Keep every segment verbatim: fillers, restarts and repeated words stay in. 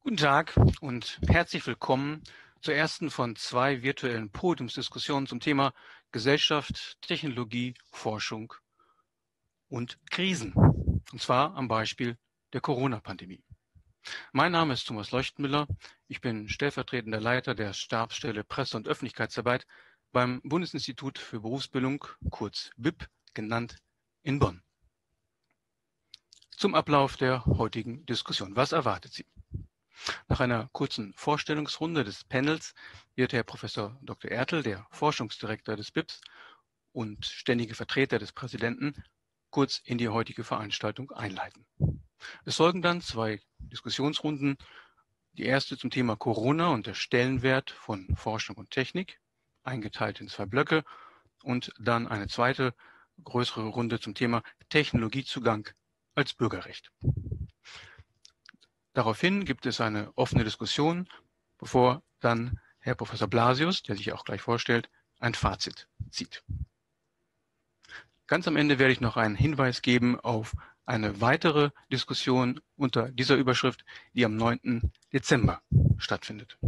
Guten Tag und herzlich willkommen zur ersten von zwei virtuellen Podiumsdiskussionen zum Thema Gesellschaft, Technologie, Forschung und Krisen. Und zwar am Beispiel der Corona-Pandemie. Mein Name ist Thomas Leuchtenmüller. Ich bin stellvertretender Leiter der Stabsstelle Presse- und Öffentlichkeitsarbeit beim Bundesinstitut für Berufsbildung, kurz B I B, genannt in Bonn. Zum Ablauf der heutigen Diskussion. Was erwartet Sie? Nach einer kurzen Vorstellungsrunde des Panels wird Herr Professor Doktor Ertel, der Forschungsdirektor des B I Bs und ständige Vertreter des Präsidenten, kurz in die heutige Veranstaltung einleiten. Es folgen dann zwei Diskussionsrunden. Die erste zum Thema Corona und der Stellenwert von Forschung und Technik, eingeteilt in zwei Blöcke, und dann eine zweite, größere Runde zum Thema Technologiezugang als Bürgerrecht. Daraufhin gibt es eine offene Diskussion, bevor dann Herr Professor Blasius, der sich auch gleich vorstellt, ein Fazit zieht. Ganz am Ende werde ich noch einen Hinweis geben auf eine weitere Diskussion unter dieser Überschrift, die am neunten Dezember stattfindet.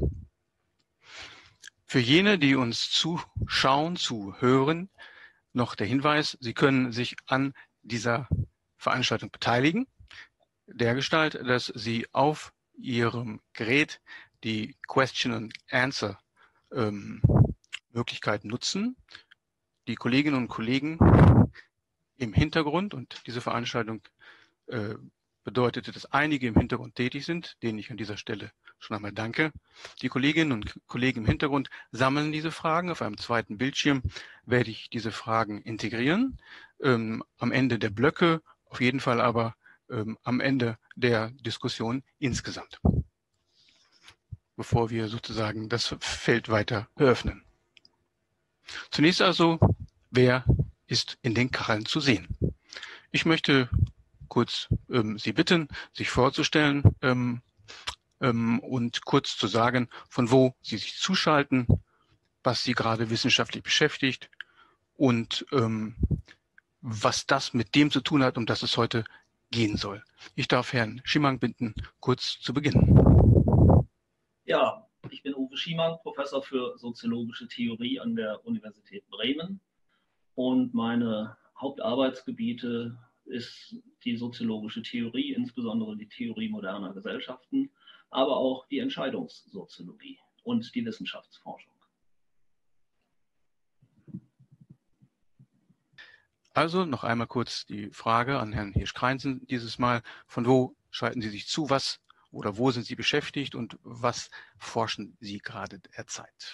Für jene, die uns zuschauen, zuhören, noch der Hinweis, Sie können sich an dieser Veranstaltung beteiligen, dergestalt, dass Sie auf Ihrem Gerät die Question and Answer ähm, Möglichkeit nutzen. Die Kolleginnen und Kollegen im Hintergrund, und diese Veranstaltung äh, bedeutete, dass einige im Hintergrund tätig sind, denen ich an dieser Stelle schon einmal danke. Die Kolleginnen und Kollegen im Hintergrund sammeln diese Fragen. Auf einem zweiten Bildschirm werde ich diese Fragen integrieren. Ähm, am Ende der Blöcke, auf jeden Fall aber ähm, am Ende der Diskussion insgesamt, bevor wir sozusagen das Feld weiter eröffnen. Zunächst also, wer ist in den Kacheln zu sehen? Ich möchte kurz ähm, Sie bitten, sich vorzustellen ähm, ähm, und kurz zu sagen, von wo Sie sich zuschalten, was Sie gerade wissenschaftlich beschäftigt und ähm, was das mit dem zu tun hat, um das es heute gehen soll. Ich darf Herrn Schimmang bitten, kurz zu beginnen. Ja, ich bin Uwe Schimmang, Professor für soziologische Theorie an der Universität Bremen, und meine Hauptarbeitsgebiete ist die soziologische Theorie, insbesondere die Theorie moderner Gesellschaften, aber auch die Entscheidungssoziologie und die Wissenschaftsforschung. Also noch einmal kurz die Frage an Herrn Hirsch-Kreinsen dieses Mal. Von wo schalten Sie sich zu? Was oder wo sind Sie beschäftigt und was forschen Sie gerade derzeit?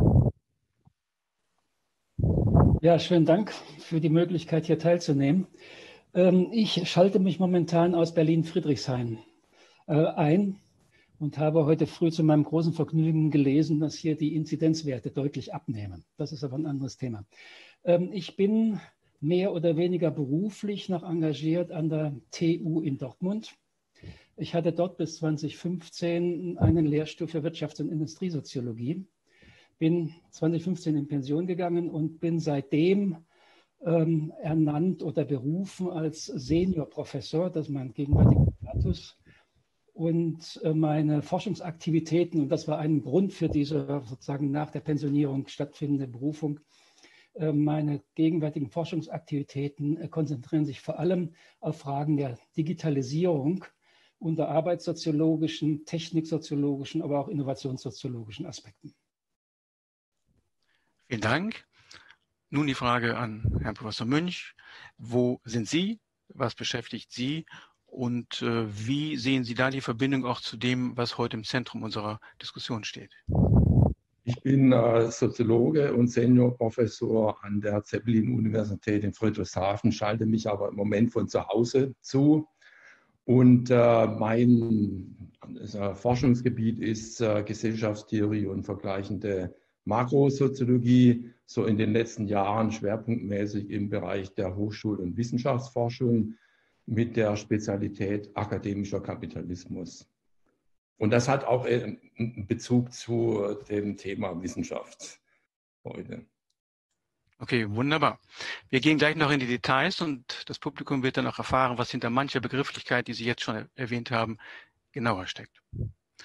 Ja, schönen Dank für die Möglichkeit, hier teilzunehmen. Ich schalte mich momentan aus Berlin-Friedrichshain ein und habe heute früh zu meinem großen Vergnügen gelesen, dass hier die Inzidenzwerte deutlich abnehmen. Das ist aber ein anderes Thema. Ich bin mehr oder weniger beruflich noch engagiert an der T U in Dortmund. Ich hatte dort bis zweitausendfünfzehn einen Lehrstuhl für Wirtschafts- und Industriesoziologie. Bin zweitausendfünfzehn in Pension gegangen und bin seitdem ähm, ernannt oder berufen als Seniorprofessor, das ist mein gegenwärtiger Status. Und äh, meine Forschungsaktivitäten, und das war ein Grund für diese sozusagen nach der Pensionierung stattfindende Berufung, äh, meine gegenwärtigen Forschungsaktivitäten äh, konzentrieren sich vor allem auf Fragen der Digitalisierung unter arbeitssoziologischen, techniksoziologischen, aber auch innovationssoziologischen Aspekten. Vielen Dank. Nun die Frage an Herrn Professor Münch. Wo sind Sie? Was beschäftigt Sie? Und äh, wie sehen Sie da die Verbindung auch zu dem, was heute im Zentrum unserer Diskussion steht? Ich bin äh, Soziologe und Seniorprofessor an der Zeppelin-Universität in Friedrichshafen, schalte mich aber im Moment von zu Hause zu. Und äh, mein äh, Forschungsgebiet ist äh, Gesellschaftstheorie und vergleichende Makrosoziologie, so in den letzten Jahren schwerpunktmäßig im Bereich der Hochschul- und Wissenschaftsforschung mit der Spezialität akademischer Kapitalismus. Und das hat auch einen Bezug zu dem Thema Wissenschaft heute. Okay, wunderbar. Wir gehen gleich noch in die Details und das Publikum wird dann auch erfahren, was hinter mancher Begrifflichkeit, die Sie jetzt schon erwähnt haben, genauer steckt.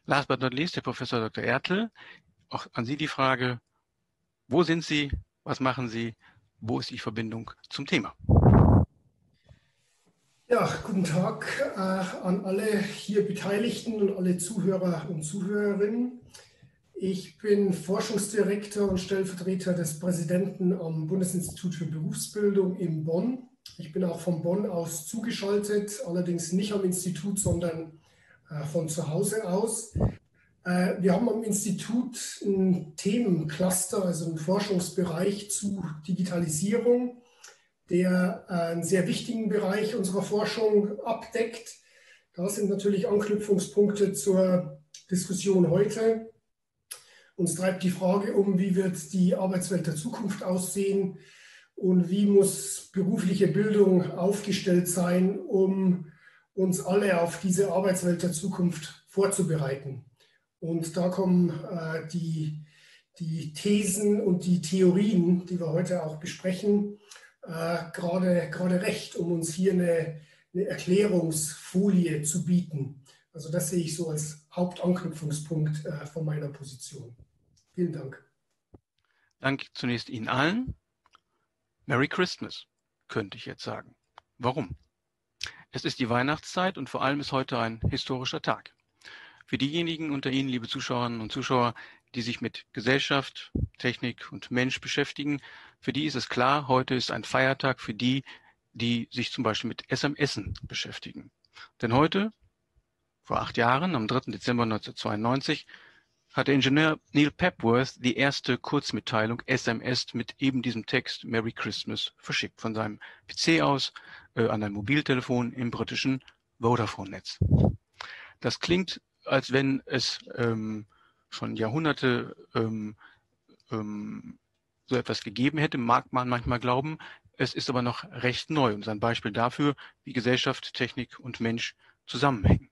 Last but not least, Herr Professor Doktor Ertl, auch an Sie die Frage, wo sind Sie, was machen Sie, wo ist die Verbindung zum Thema? Ja, guten Tag äh, an alle hier Beteiligten und alle Zuhörer und Zuhörerinnen. Ich bin Forschungsdirektor und Stellvertreter des Präsidenten am Bundesinstitut für Berufsbildung in Bonn. Ich bin auch von Bonn aus zugeschaltet, allerdings nicht am Institut, sondern äh, von zu Hause aus. Äh, wir haben am Institut ein Themencluster, also einen Forschungsbereich zu Digitalisierung, der einen sehr wichtigen Bereich unserer Forschung abdeckt. Da sind natürlich Anknüpfungspunkte zur Diskussion heute. Uns treibt die Frage um, wie wird die Arbeitswelt der Zukunft aussehen und wie muss berufliche Bildung aufgestellt sein, um uns alle auf diese Arbeitswelt der Zukunft vorzubereiten. Und da kommen äh, die, die Thesen und die Theorien, die wir heute auch besprechen, Äh, gerade, gerade recht, um uns hier eine, eine Erklärungsfolie zu bieten. Also das sehe ich so als Hauptanknüpfungspunkt äh, von meiner Position. Vielen Dank. Danke zunächst Ihnen allen. Merry Christmas, könnte ich jetzt sagen. Warum? Es ist die Weihnachtszeit und vor allem ist heute ein historischer Tag. Für diejenigen unter Ihnen, liebe Zuschauerinnen und Zuschauer, die sich mit Gesellschaft, Technik und Mensch beschäftigen, für die ist es klar, heute ist ein Feiertag für die, die sich zum Beispiel mit S M S beschäftigen. Denn heute, vor acht Jahren, am dritten Dezember neunzehnhundertzweiundneunzig, hat der Ingenieur Neil Papworth die erste Kurzmitteilung S M S mit eben diesem Text Merry Christmas verschickt, von seinem P C aus äh, an ein Mobiltelefon im britischen Vodafone-Netz. Das klingt, als wenn es ähm, schon Jahrhunderte ähm, ähm, so etwas gegeben hätte, mag man manchmal glauben. Es ist aber noch recht neu und ist ein Beispiel dafür, wie Gesellschaft, Technik und Mensch zusammenhängen.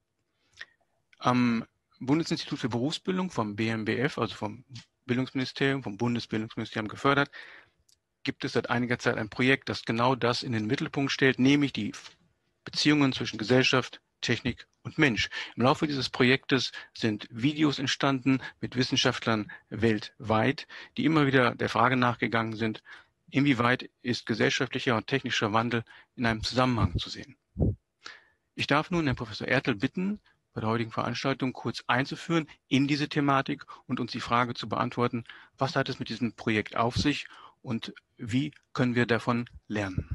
Am Bundesinstitut für Berufsbildung vom B M B F, also vom Bildungsministerium, vom Bundesbildungsministerium gefördert, gibt es seit einiger Zeit ein Projekt, das genau das in den Mittelpunkt stellt, nämlich die Beziehungen zwischen Gesellschaft, Technik und Mensch. Im Laufe dieses Projektes sind Videos entstanden mit Wissenschaftlern weltweit, die immer wieder der Frage nachgegangen sind, inwieweit ist gesellschaftlicher und technischer Wandel in einem Zusammenhang zu sehen. Ich darf nun Herrn Professor Ertl bitten, bei der heutigen Veranstaltung kurz einzuführen in diese Thematik und uns die Frage zu beantworten, was hat es mit diesem Projekt auf sich und wie können wir davon lernen?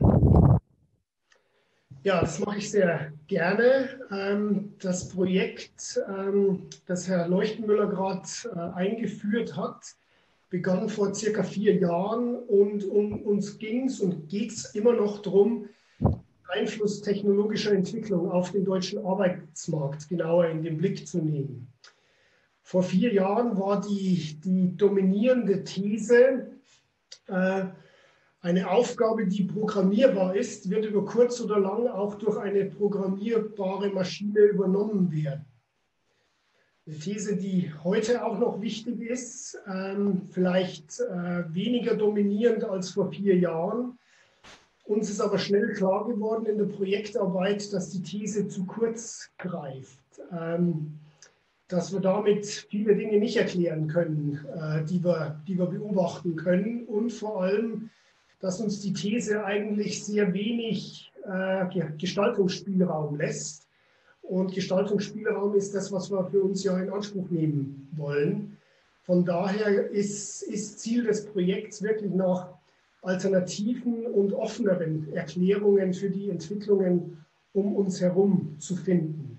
Ja, das mache ich sehr gerne. Das Projekt, das Herr Leuchtenmüller gerade eingeführt hat, begann vor circa vier Jahren und um uns ging es und geht es immer noch darum, Einfluss technologischer Entwicklung auf den deutschen Arbeitsmarkt genauer in den Blick zu nehmen. Vor vier Jahren war die, die dominierende These, äh, eine Aufgabe, die programmierbar ist, wird über kurz oder lang auch durch eine programmierbare Maschine übernommen werden. Eine These, die heute auch noch wichtig ist, ähm, vielleicht äh, weniger dominierend als vor vier Jahren. Uns ist aber schnell klar geworden in der Projektarbeit, dass die These zu kurz greift, ähm, dass wir damit viele Dinge nicht erklären können, äh, die wir, die wir beobachten können und vor allem, dass uns die These eigentlich sehr wenig äh, Gestaltungsspielraum lässt. Und Gestaltungsspielraum ist das, was wir für uns ja in Anspruch nehmen wollen. Von daher ist, ist Ziel des Projekts wirklich nach alternativen und offeneren Erklärungen für die Entwicklungen um uns herum zu finden.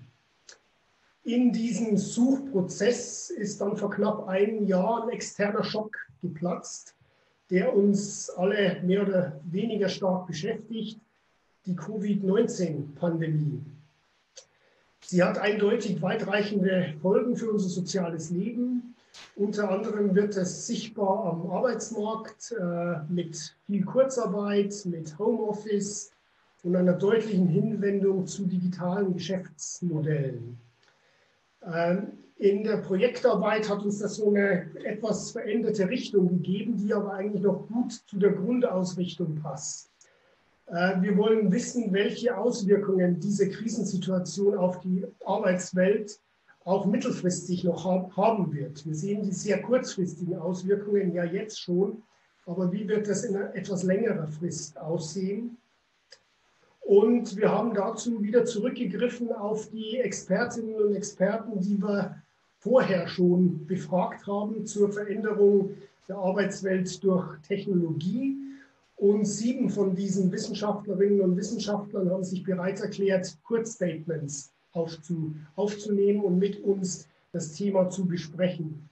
In diesem Suchprozess ist dann vor knapp einem Jahr ein externer Schock geplatzt, der uns alle mehr oder weniger stark beschäftigt, die Covid neunzehn Pandemie. Sie hat eindeutig weitreichende Folgen für unser soziales Leben. Unter anderem wird es sichtbar am Arbeitsmarkt äh, mit viel Kurzarbeit, mit Homeoffice und einer deutlichen Hinwendung zu digitalen Geschäftsmodellen. Ähm, in der Projektarbeit hat uns das so eine etwas veränderte Richtung gegeben, die aber eigentlich noch gut zu der Grundausrichtung passt. Äh, wir wollen wissen, welche Auswirkungen diese Krisensituation auf die Arbeitswelt auch mittelfristig noch haben wird. Wir sehen die sehr kurzfristigen Auswirkungen ja jetzt schon, aber wie wird das in etwas längerer Frist aussehen? Und wir haben dazu wieder zurückgegriffen auf die Expertinnen und Experten, die wir vorher schon befragt haben zur Veränderung der Arbeitswelt durch Technologie. Und sieben von diesen Wissenschaftlerinnen und Wissenschaftlern haben sich bereit erklärt, Kurzstatements aufzu, aufzunehmen und mit uns das Thema zu besprechen.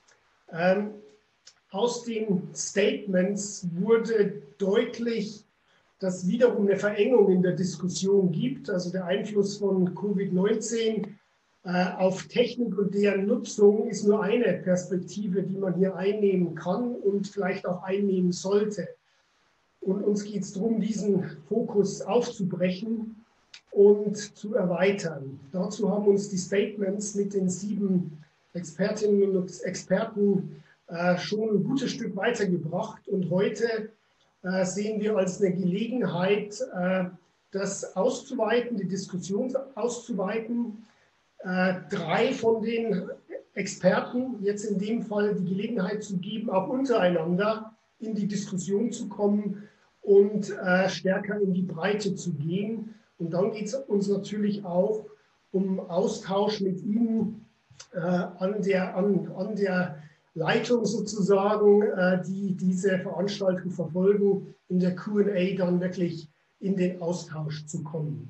Ähm, aus den Statements wurde deutlich, dass es wiederum eine Verengung in der Diskussion gibt, also der Einfluss von Covid neunzehn äh, auf Technik und deren Nutzung ist nur eine Perspektive, die man hier einnehmen kann und vielleicht auch einnehmen sollte. Und uns geht es darum, diesen Fokus aufzubrechen und zu erweitern. Dazu haben uns die Statements mit den sieben Expertinnen und Experten äh, schon ein gutes Stück weitergebracht. Und heute äh, sehen wir als eine Gelegenheit, äh, das auszuweiten, die Diskussion auszuweiten. Äh, drei von den Experten, jetzt in dem Fall die Gelegenheit zu geben, auch untereinander in die Diskussion zu kommen und äh, stärker in die Breite zu gehen. Und dann geht es uns natürlich auch um Austausch mit Ihnen äh, an, der, an, an der Leitung sozusagen, äh, die diese Veranstaltung verfolgen, in der Q und A dann wirklich in den Austausch zu kommen.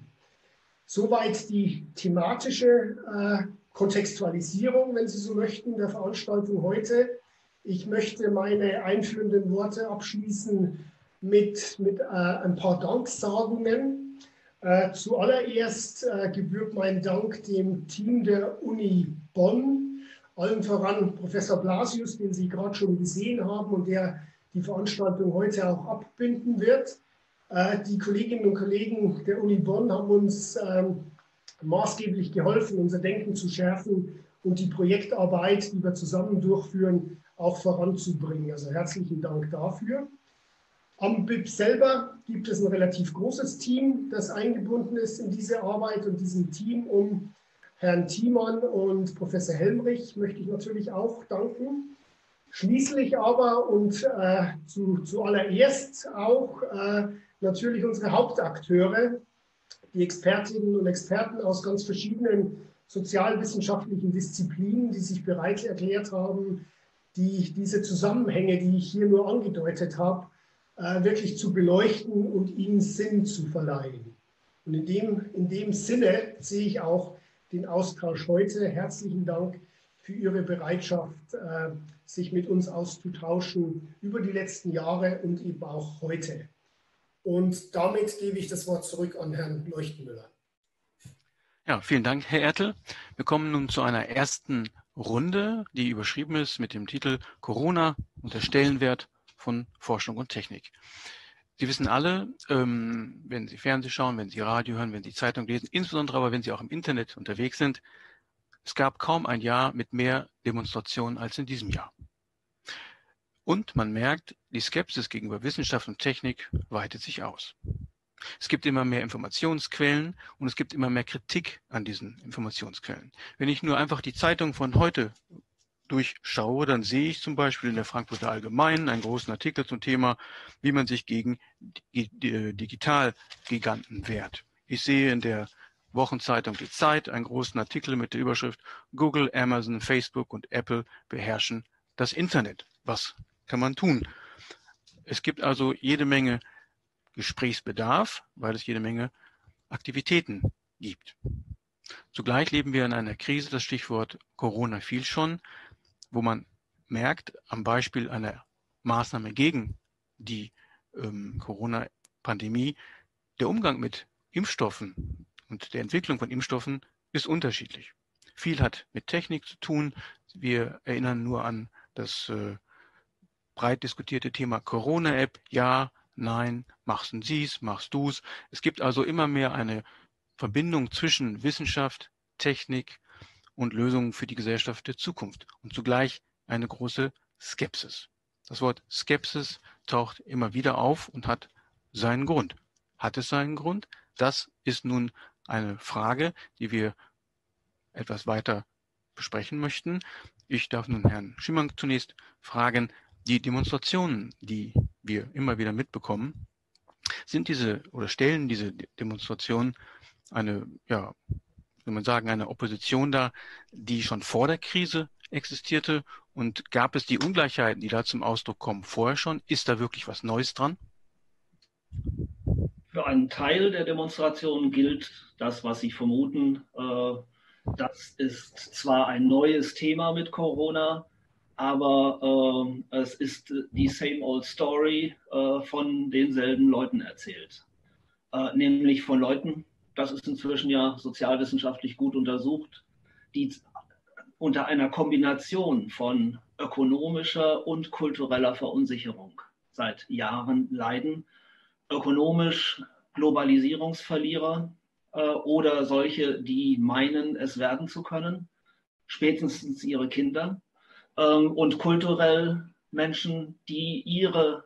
Soweit die thematische äh, Kontextualisierung, wenn Sie so möchten, der Veranstaltung heute. Ich möchte meine einführenden Worte abschließen mit, mit äh, ein paar Danksagungen. Äh, zuallererst äh, gebührt mein Dank dem Team der Uni Bonn, allen voran Professor Blasius, den Sie gerade schon gesehen haben und der die Veranstaltung heute auch abbinden wird. Äh, die Kolleginnen und Kollegen der Uni Bonn haben uns ähm, maßgeblich geholfen, unser Denken zu schärfen und die Projektarbeit, die wir zusammen durchführen, auch voranzubringen. Also herzlichen Dank dafür. Am B I P selber gibt es ein relativ großes Team, das eingebunden ist in diese Arbeit, und diesem Team um Herrn Thiemann und Professor Helmrich möchte ich natürlich auch danken. Schließlich aber und äh, zu, zuallererst auch äh, natürlich unsere Hauptakteure, die Expertinnen und Experten aus ganz verschiedenen sozialwissenschaftlichen Disziplinen, die sich bereit erklärt haben, die, diese Zusammenhänge, die ich hier nur angedeutet habe, äh, wirklich zu beleuchten und ihnen Sinn zu verleihen. Und in dem, in dem Sinne sehe ich auch den Austausch heute. Herzlichen Dank für Ihre Bereitschaft, äh, sich mit uns auszutauschen über die letzten Jahre und eben auch heute. Und damit gebe ich das Wort zurück an Herrn Leuchtenmüller. Ja, vielen Dank, Herr Ertel. Wir kommen nun zu einer ersten Runde, die überschrieben ist mit dem Titel Corona und der Stellenwert von Forschung und Technik. Sie wissen alle, ähm, wenn Sie Fernsehen schauen, wenn Sie Radio hören, wenn Sie Zeitung lesen, insbesondere aber wenn Sie auch im Internet unterwegs sind, es gab kaum ein Jahr mit mehr Demonstrationen als in diesem Jahr. Und man merkt, die Skepsis gegenüber Wissenschaft und Technik weitet sich aus. Es gibt immer mehr Informationsquellen und es gibt immer mehr Kritik an diesen Informationsquellen. Wenn ich nur einfach die Zeitung von heute durchschaue, dann sehe ich zum Beispiel in der Frankfurter Allgemeinen einen großen Artikel zum Thema, wie man sich gegen Digitalgiganten wehrt. Ich sehe in der Wochenzeitung Die Zeit einen großen Artikel mit der Überschrift Google, Amazon, Facebook und Apple beherrschen das Internet. Was kann man tun? Es gibt also jede Menge Gesprächsbedarf, weil es jede Menge Aktivitäten gibt. Zugleich leben wir in einer Krise, das Stichwort Corona fiel schon, wo man merkt, am Beispiel einer Maßnahme gegen die ähm, Corona-Pandemie, der Umgang mit Impfstoffen und der Entwicklung von Impfstoffen ist unterschiedlich. Viel hat mit Technik zu tun. Wir erinnern nur an das äh, breit diskutierte Thema Corona-App. Ja, nein, machst du dies, machst du's. Es gibt also immer mehr eine Verbindung zwischen Wissenschaft, Technik und Lösungen für die Gesellschaft der Zukunft und zugleich eine große Skepsis. Das Wort Skepsis taucht immer wieder auf und hat seinen Grund. Hat es seinen Grund? Das ist nun eine Frage, die wir etwas weiter besprechen möchten. Ich darf nun Herrn Schimank zunächst fragen, die Demonstrationen, die wir immer wieder mitbekommen, sind diese oder stellen diese Demonstrationen eine, ja, will man sagen, eine Opposition dar, die schon vor der Krise existierte? Und gab es die Ungleichheiten, die da zum Ausdruck kommen, vorher schon? Ist da wirklich was Neues dran? Für einen Teil der Demonstrationen gilt das, was Sie vermuten. Das ist zwar ein neues Thema mit Corona, aber es ist die same old story von denselben Leuten erzählt. Nämlich von Leuten, das ist inzwischen ja sozialwissenschaftlich gut untersucht, die unter einer Kombination von ökonomischer und kultureller Verunsicherung seit Jahren leiden. Ökonomisch Globalisierungsverlierer äh, oder solche, die meinen, es werden zu können, spätestens ihre Kinder, ähm, und kulturell Menschen, die ihre,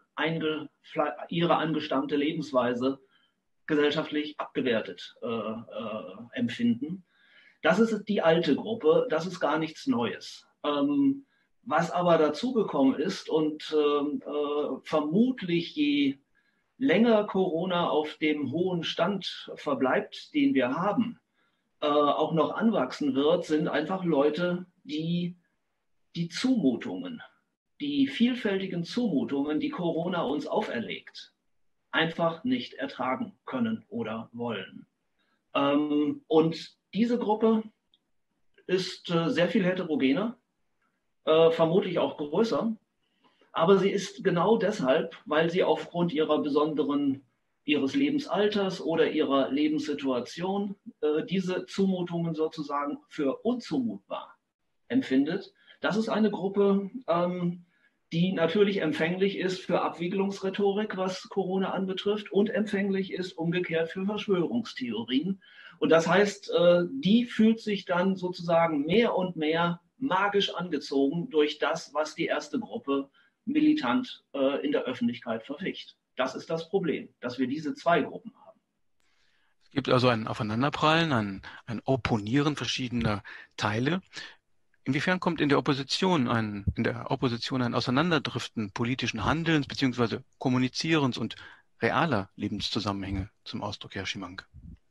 ihre angestammte Lebensweise gesellschaftlich abgewertet äh, äh, empfinden. Das ist die alte Gruppe, das ist gar nichts Neues. Ähm, was aber dazugekommen ist und äh, äh, vermutlich je länger Corona auf dem hohen Stand verbleibt, den wir haben, äh, auch noch anwachsen wird, sind einfach Leute, die die Zumutungen, die vielfältigen Zumutungen, die Corona uns auferlegt, einfach nicht ertragen können oder wollen. Ähm, und diese Gruppe ist äh, sehr viel heterogener, äh, vermutlich auch größer. Aber sie ist genau deshalb, weil sie aufgrund ihrer besonderen, ihres Lebensalters oder ihrer Lebenssituation äh, diese Zumutungen sozusagen für unzumutbar empfindet. Das ist eine Gruppe, ähm, die natürlich empfänglich ist für Abwiegelungsrhetorik, was Corona anbetrifft, und empfänglich ist umgekehrt für Verschwörungstheorien. Und das heißt, äh, die fühlt sich dann sozusagen mehr und mehr magisch angezogen durch das, was die erste Gruppe militant äh, in der Öffentlichkeit verficht. Das ist das Problem, dass wir diese zwei Gruppen haben. Es gibt also ein Aufeinanderprallen, ein, ein Opponieren verschiedener Teile. Inwiefern kommt in der Opposition ein, in der Opposition ein Auseinanderdriften politischen Handelns bzw. Kommunizierens und realer Lebenszusammenhänge zum Ausdruck, Herr Schimank?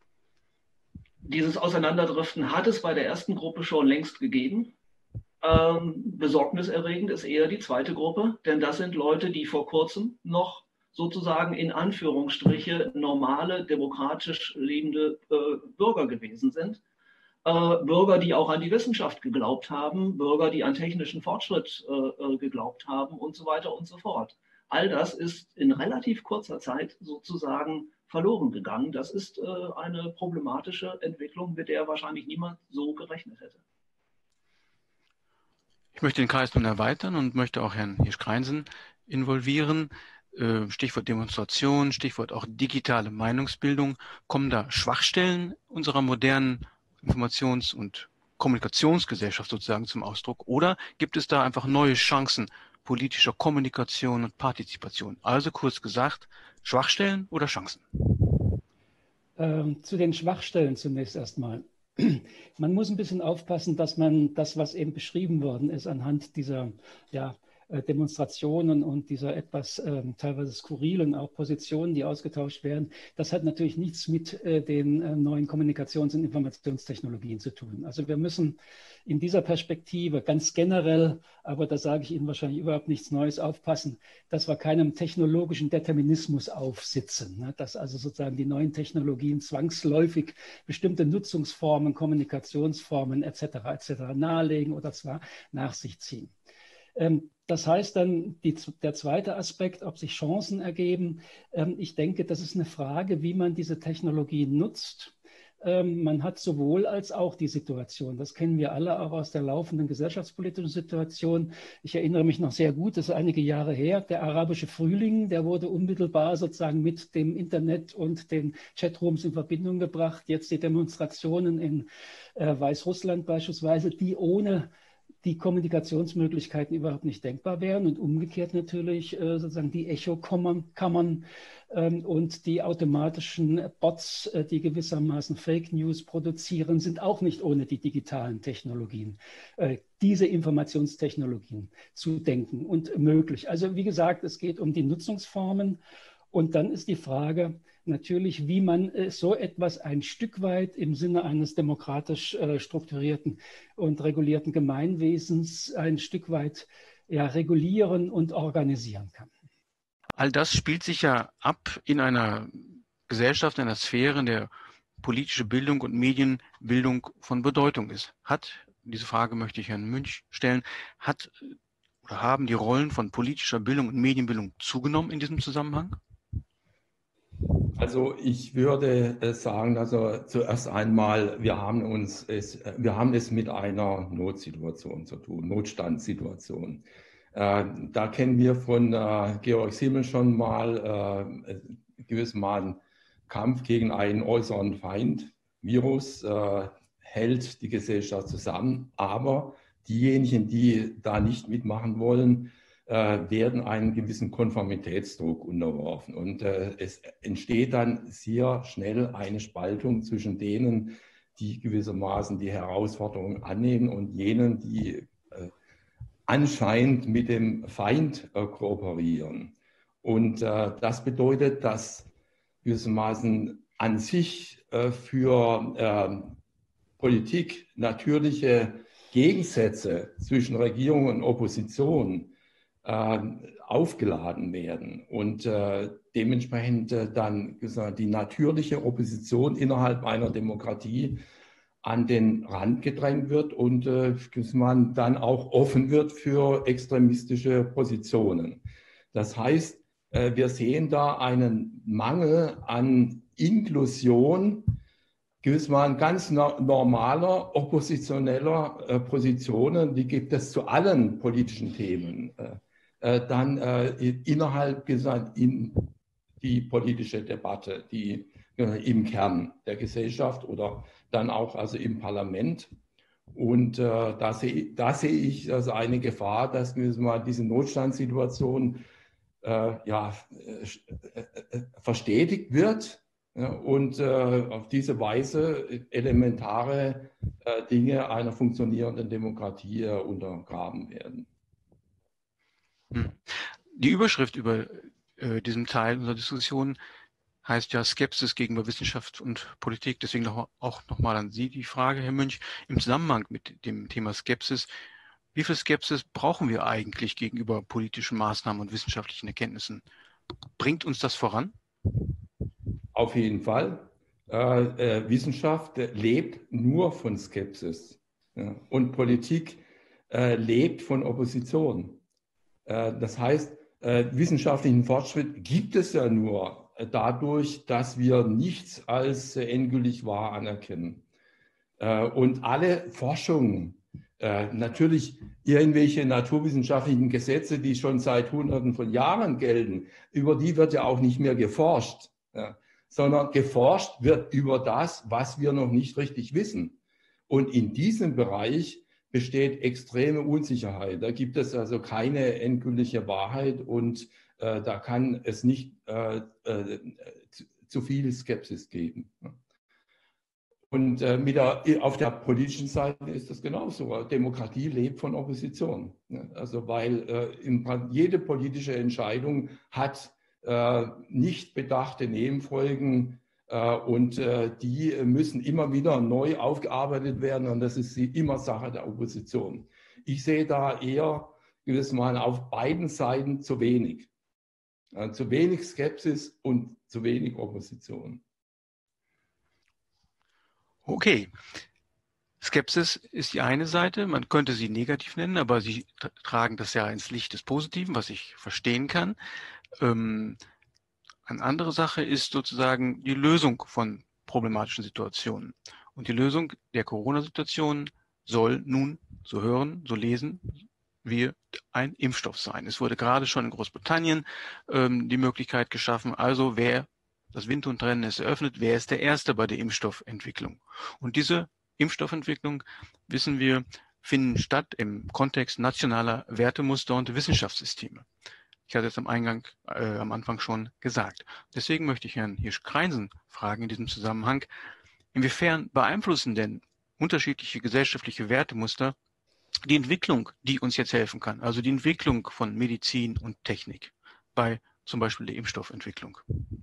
Dieses Auseinanderdriften hat es bei der ersten Gruppe schon längst gegeben. Ähm, besorgniserregend ist eher die zweite Gruppe, denn das sind Leute, die vor kurzem noch sozusagen in Anführungsstriche normale, demokratisch lebende äh, Bürger gewesen sind. Äh, Bürger, die auch an die Wissenschaft geglaubt haben, Bürger, die an technischen Fortschritt äh, geglaubt haben und so weiter und so fort. All das ist in relativ kurzer Zeit sozusagen verloren gegangen. Das ist äh, eine problematische Entwicklung, mit der wahrscheinlich niemand so gerechnet hätte. Ich möchte den Kreis nun erweitern und möchte auch Herrn Hirsch-Kreinsen involvieren. Stichwort Demonstration, Stichwort auch digitale Meinungsbildung. Kommen da Schwachstellen unserer modernen Informations- und Kommunikationsgesellschaft sozusagen zum Ausdruck? Oder gibt es da einfach neue Chancen politischer Kommunikation und Partizipation? Also kurz gesagt, Schwachstellen oder Chancen? Ähm, zu den Schwachstellen zunächst erstmal. Man muss ein bisschen aufpassen, dass man das, was eben beschrieben worden ist, anhand dieser ja, Demonstrationen und dieser etwas äh, teilweise skurrilen auch Positionen, die ausgetauscht werden, das hat natürlich nichts mit äh, den äh, neuen Kommunikations- und Informationstechnologien zu tun. Also wir müssen in dieser Perspektive ganz generell, aber da sage ich Ihnen wahrscheinlich überhaupt nichts Neues, aufpassen, dass wir keinem technologischen Determinismus aufsitzen, ne? Dass also sozusagen die neuen Technologien zwangsläufig bestimmte Nutzungsformen, Kommunikationsformen et cetera et cetera nahelegen oder zwar nach sich ziehen. Das heißt dann, die, der zweite Aspekt, ob sich Chancen ergeben. Ich denke, das ist eine Frage, wie man diese Technologien nutzt. Man hat sowohl als auch die Situation, das kennen wir alle auch aus der laufenden gesellschaftspolitischen Situation. Ich erinnere mich noch sehr gut, das ist einige Jahre her, der arabische Frühling, der wurde unmittelbar sozusagen mit dem Internet und den Chatrooms in Verbindung gebracht. Jetzt die Demonstrationen in Weißrussland beispielsweise, die ohne die Kommunikationsmöglichkeiten überhaupt nicht denkbar wären und umgekehrt natürlich äh, sozusagen die Echokammern Kammern, ähm, und die automatischen Bots, äh, die gewissermaßen Fake News produzieren, sind auch nicht ohne die digitalen Technologien, äh, diese Informationstechnologien zu denken und möglich. Also wie gesagt, es geht um die Nutzungsformen und dann ist die Frage, natürlich, wie man äh, so etwas ein Stück weit im Sinne eines demokratisch äh, strukturierten und regulierten Gemeinwesens ein Stück weit ja, regulieren und organisieren kann. All das spielt sich ja ab in einer Gesellschaft, in einer Sphäre, in der politische Bildung und Medienbildung von Bedeutung ist. Hat, diese Frage möchte ich Herrn Münch stellen, hat oder haben die Rollen von politischer Bildung und Medienbildung zugenommen in diesem Zusammenhang? Also ich würde sagen, also zuerst einmal, wir haben uns es, wir haben es mit einer Notsituation zu tun, Notstandssituation. Äh, da kennen wir von äh, Georg Simmel schon mal äh, gewissermaßen Kampf gegen einen äußeren Feind. Virus äh, hält die Gesellschaft zusammen, aber diejenigen, die da nicht mitmachen wollen, werden einem gewissen Konformitätsdruck unterworfen. Und äh, es entsteht dann sehr schnell eine Spaltung zwischen denen, die gewissermaßen die Herausforderungen annehmen und jenen, die äh, anscheinend mit dem Feind äh, kooperieren. Und äh, das bedeutet, dass gewissermaßen an sich äh, für äh, Politik natürliche Gegensätze zwischen Regierung und Opposition aufgeladen werden und äh, dementsprechend äh, dann gesagt, die natürliche Opposition innerhalb einer Demokratie an den Rand gedrängt wird und äh, man dann auch offen wird für extremistische Positionen. Das heißt, äh, wir sehen da einen Mangel an Inklusion gewissermaßen ganz no normaler, oppositioneller äh, Positionen, die gibt es zu allen politischen Themen. Äh, dann äh, innerhalb gesagt in die politische Debatte, die äh, im Kern der Gesellschaft oder dann auch also im Parlament. Und äh, da sehe da seh ich also eine Gefahr, dass mal diese Notstandssituation äh, ja, äh, äh, verstetigt wird, ja, und äh, auf diese Weise elementare äh, Dinge einer funktionierenden Demokratie äh, untergraben werden. Die Überschrift über äh, diesem Teil unserer Diskussion heißt ja Skepsis gegenüber Wissenschaft und Politik. Deswegen noch, auch nochmal an Sie die Frage, Herr Münch, im Zusammenhang mit dem Thema Skepsis. Wie viel Skepsis brauchen wir eigentlich gegenüber politischen Maßnahmen und wissenschaftlichen Erkenntnissen? Bringt uns das voran? Auf jeden Fall. Äh, äh, Wissenschaft lebt nur von Skepsis. Ja. Und Politik äh, lebt von Opposition. Das heißt, wissenschaftlichen Fortschritt gibt es ja nur dadurch, dass wir nichts als endgültig wahr anerkennen. Und alle Forschung, natürlich irgendwelche naturwissenschaftlichen Gesetze, die schon seit Hunderten von Jahren gelten, über die wird ja auch nicht mehr geforscht, sondern geforscht wird über das, was wir noch nicht richtig wissen. Und in diesem Bereich besteht extreme Unsicherheit. Da gibt es also keine endgültige Wahrheit und äh, da kann es nicht äh, äh, zu, zu viel Skepsis geben. Und äh, mit der, auf der politischen Seite ist das genauso. Demokratie lebt von Opposition. Also weil äh, im, jede politische Entscheidung hat äh, nicht bedachte Nebenfolgen, und äh, die müssen immer wieder neu aufgearbeitet werden und das ist immer Sache der Opposition. Ich sehe da eher gewissermaßen auf beiden Seiten zu wenig. Äh, zu wenig Skepsis und zu wenig Opposition. Okay. Skepsis ist die eine Seite, man könnte sie negativ nennen, aber Sie tragen das ja ins Licht des Positiven, was ich verstehen kann. Ähm, Eine andere Sache ist sozusagen die Lösung von problematischen Situationen. Und die Lösung der Corona-Situation soll nun, so hören, so lesen wir, ein Impfstoff sein. Es wurde gerade schon in Großbritannien ähm, die Möglichkeit geschaffen, also wer, das Wind und Rennen ist eröffnet, wer ist der Erste bei der Impfstoffentwicklung? Und diese Impfstoffentwicklung, wissen wir, finden statt im Kontext nationaler Wertemuster und Wissenschaftssysteme. Ich hatte es am Eingang, äh, am Anfang schon gesagt. Deswegen möchte ich Herrn Hirsch-Kreinsen fragen in diesem Zusammenhang, inwiefern beeinflussen denn unterschiedliche gesellschaftliche Wertemuster die Entwicklung, die uns jetzt helfen kann, also die Entwicklung von Medizin und Technik bei zum Beispiel der Impfstoffentwicklung?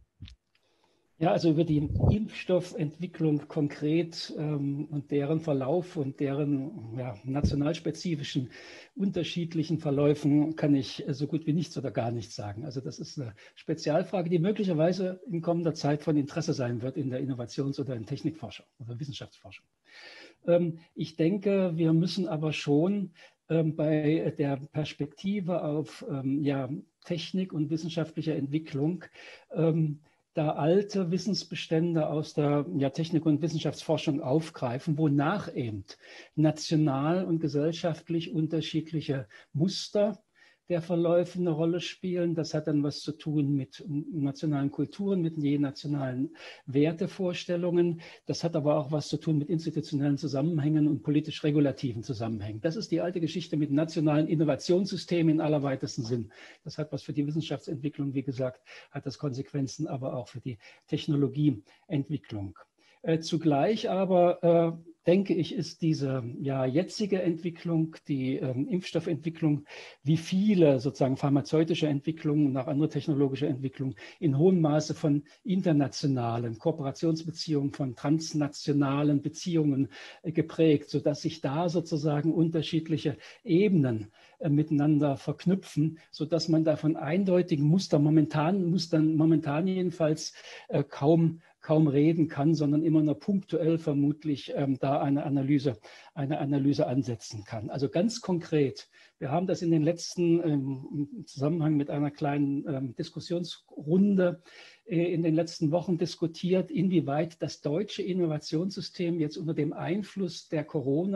Ja, also über die Impfstoffentwicklung konkret ähm, und deren Verlauf und deren ja, nationalspezifischen unterschiedlichen Verläufen kann ich so gut wie nichts oder gar nichts sagen. Also das ist eine Spezialfrage, die möglicherweise in kommender Zeit von Interesse sein wird in der Innovations- oder in Technikforschung oder Wissenschaftsforschung. Ähm, ich denke, wir müssen aber schon ähm, bei der Perspektive auf ähm, ja, Technik und wissenschaftliche Entwicklung ähm, da alte Wissensbestände aus der ja, Technik- und Wissenschaftsforschung aufgreifen, wonach eben national und gesellschaftlich unterschiedliche Muster der Verläufe eine Rolle spielen. Das hat dann was zu tun mit nationalen Kulturen, mit je nationalen Wertevorstellungen. Das hat aber auch was zu tun mit institutionellen Zusammenhängen und politisch-regulativen Zusammenhängen. Das ist die alte Geschichte mit nationalen Innovationssystemen in allerweitesten Sinn. Das hat was für die Wissenschaftsentwicklung, wie gesagt, hat das Konsequenzen aber auch für die Technologieentwicklung. Äh, zugleich aber äh, denke ich, ist diese ja, jetzige Entwicklung, die ähm, Impfstoffentwicklung, wie viele sozusagen pharmazeutische Entwicklungen und auch andere technologische Entwicklungen in hohem Maße von internationalen Kooperationsbeziehungen, von transnationalen Beziehungen äh, geprägt, sodass sich da sozusagen unterschiedliche Ebenen äh, miteinander verknüpfen, sodass man da von eindeutigen Mustern momentan, Mustern momentan jedenfalls äh, kaum kaum reden kann, sondern immer nur punktuell vermutlich ähm, da eine Analyse, eine Analyse ansetzen kann. Also ganz konkret, wir haben das in den letzten, ähm, im Zusammenhang mit einer kleinen ähm, Diskussionsrunde äh, in den letzten Wochen diskutiert, inwieweit das deutsche Innovationssystem jetzt unter dem Einfluss der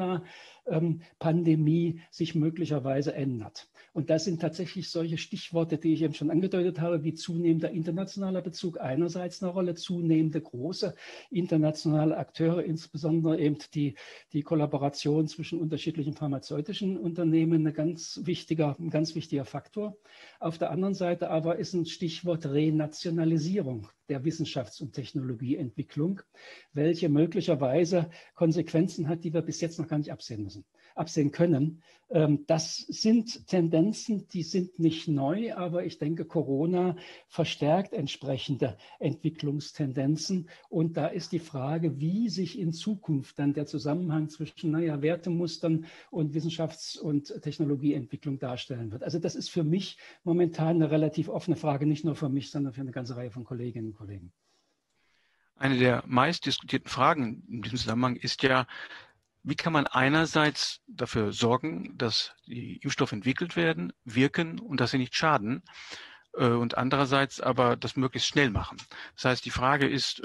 Corona-Pandemie sich möglicherweise ändert. Und das sind tatsächlich solche Stichworte, die ich eben schon angedeutet habe, wie zunehmender internationaler Bezug einerseits eine Rolle, zunehmende große internationale Akteure, insbesondere eben die, die Kollaboration zwischen unterschiedlichen pharmazeutischen Unternehmen, ein ganz wichtiger, ein ganz wichtiger Faktor. Auf der anderen Seite aber ist ein Stichwort Renationalisierung der Wissenschafts- und Technologieentwicklung, welche möglicherweise Konsequenzen hat, die wir bis jetzt noch gar nicht absehen müssen. absehen können. Das sind Tendenzen, die sind nicht neu, aber ich denke, Corona verstärkt entsprechende Entwicklungstendenzen. Und da ist die Frage, wie sich in Zukunft dann der Zusammenhang zwischen naja, Wertemustern und Wissenschafts- und Technologieentwicklung darstellen wird. Also das ist für mich momentan eine relativ offene Frage, nicht nur für mich, sondern für eine ganze Reihe von Kolleginnen und Kollegen. Eine der meist diskutierten Fragen in diesem Zusammenhang ist ja, wie kann man einerseits dafür sorgen, dass die Impfstoffe entwickelt werden, wirken und dass sie nicht schaden und andererseits aber das möglichst schnell machen. Das heißt, die Frage ist,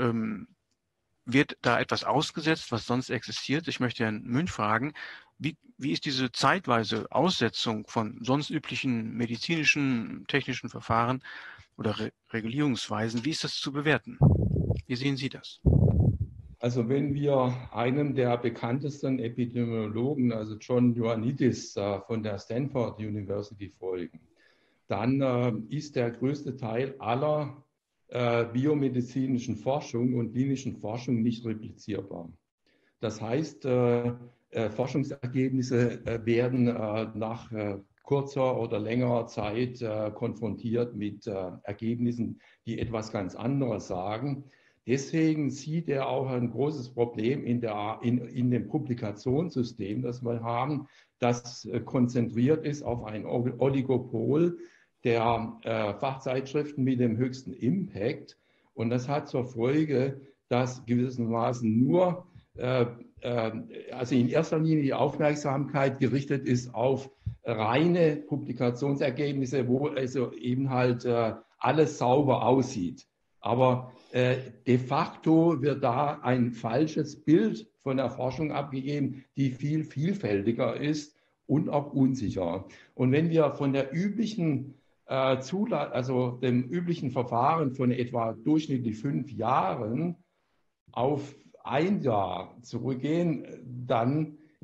wird da etwas ausgesetzt, was sonst existiert? Ich möchte Herrn Münch fragen, wie, wie ist diese zeitweise Aussetzung von sonst üblichen medizinischen, technischen Verfahren oder Re- Regulierungsweisen, wie ist das zu bewerten? Wie sehen Sie das? Also wenn wir einem der bekanntesten Epidemiologen, also John Ioannidis äh, von der Stanford University folgen, dann äh, ist der größte Teil aller äh, biomedizinischen Forschung und klinischen Forschung nicht replizierbar. Das heißt, äh, äh, Forschungsergebnisse äh, werden äh, nach äh, kurzer oder längerer Zeit äh, konfrontiert mit äh, Ergebnissen, die etwas ganz anderes sagen. Deswegen sieht er auch ein großes Problem in, der, in, in dem Publikationssystem, das wir haben, das konzentriert ist auf ein Oligopol der äh, Fachzeitschriften mit dem höchsten Impact. Und das hat zur Folge, dass gewissermaßen nur, äh, äh, also in erster Linie die Aufmerksamkeit gerichtet ist auf reine Publikationsergebnisse, wo also eben halt äh, alles sauber aussieht. Aber äh, de facto wird da ein falsches Bild von der Forschung abgegeben, die viel vielfältiger ist und auch unsicher. Und wenn wir von der üblichen äh, Zula- also dem üblichen Verfahren von etwa durchschnittlich fünf Jahren auf ein Jahr zurückgehen, dann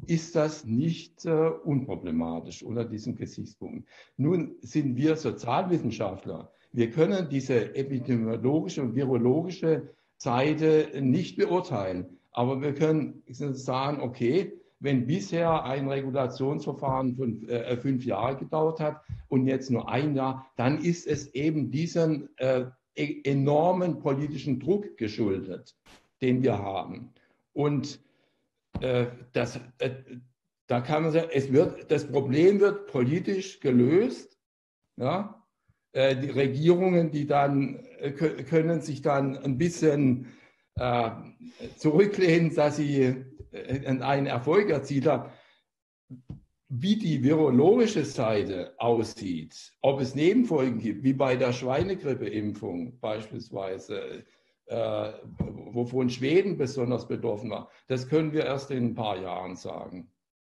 ist das nicht äh, unproblematisch unter diesem Gesichtspunkt. Nun sind wir Sozialwissenschaftler. Wir können diese epidemiologische und virologische Seite nicht beurteilen. Aber wir können sagen, okay, wenn bisher ein Regulationsverfahren von äh, fünf Jahren gedauert hat und jetzt nur ein Jahr, dann ist es eben diesen äh, enormen politischen Druck geschuldet, den wir haben. Und äh, das, äh, da kann man sagen, es wird, das Problem wird politisch gelöst. Ja? Äh, die Regierungen, die dann äh, können sich dann ein bisschen äh, zurücklehnen, dass sie äh, einen Erfolg erzielt haben. Wie die virologische Seite aussieht, ob es Nebenfolgen gibt, wie bei der Schweinegrippeimpfung beispielsweise, äh, wovon Schweden besonders betroffen war, das können wir erst in ein paar Jahren sagen.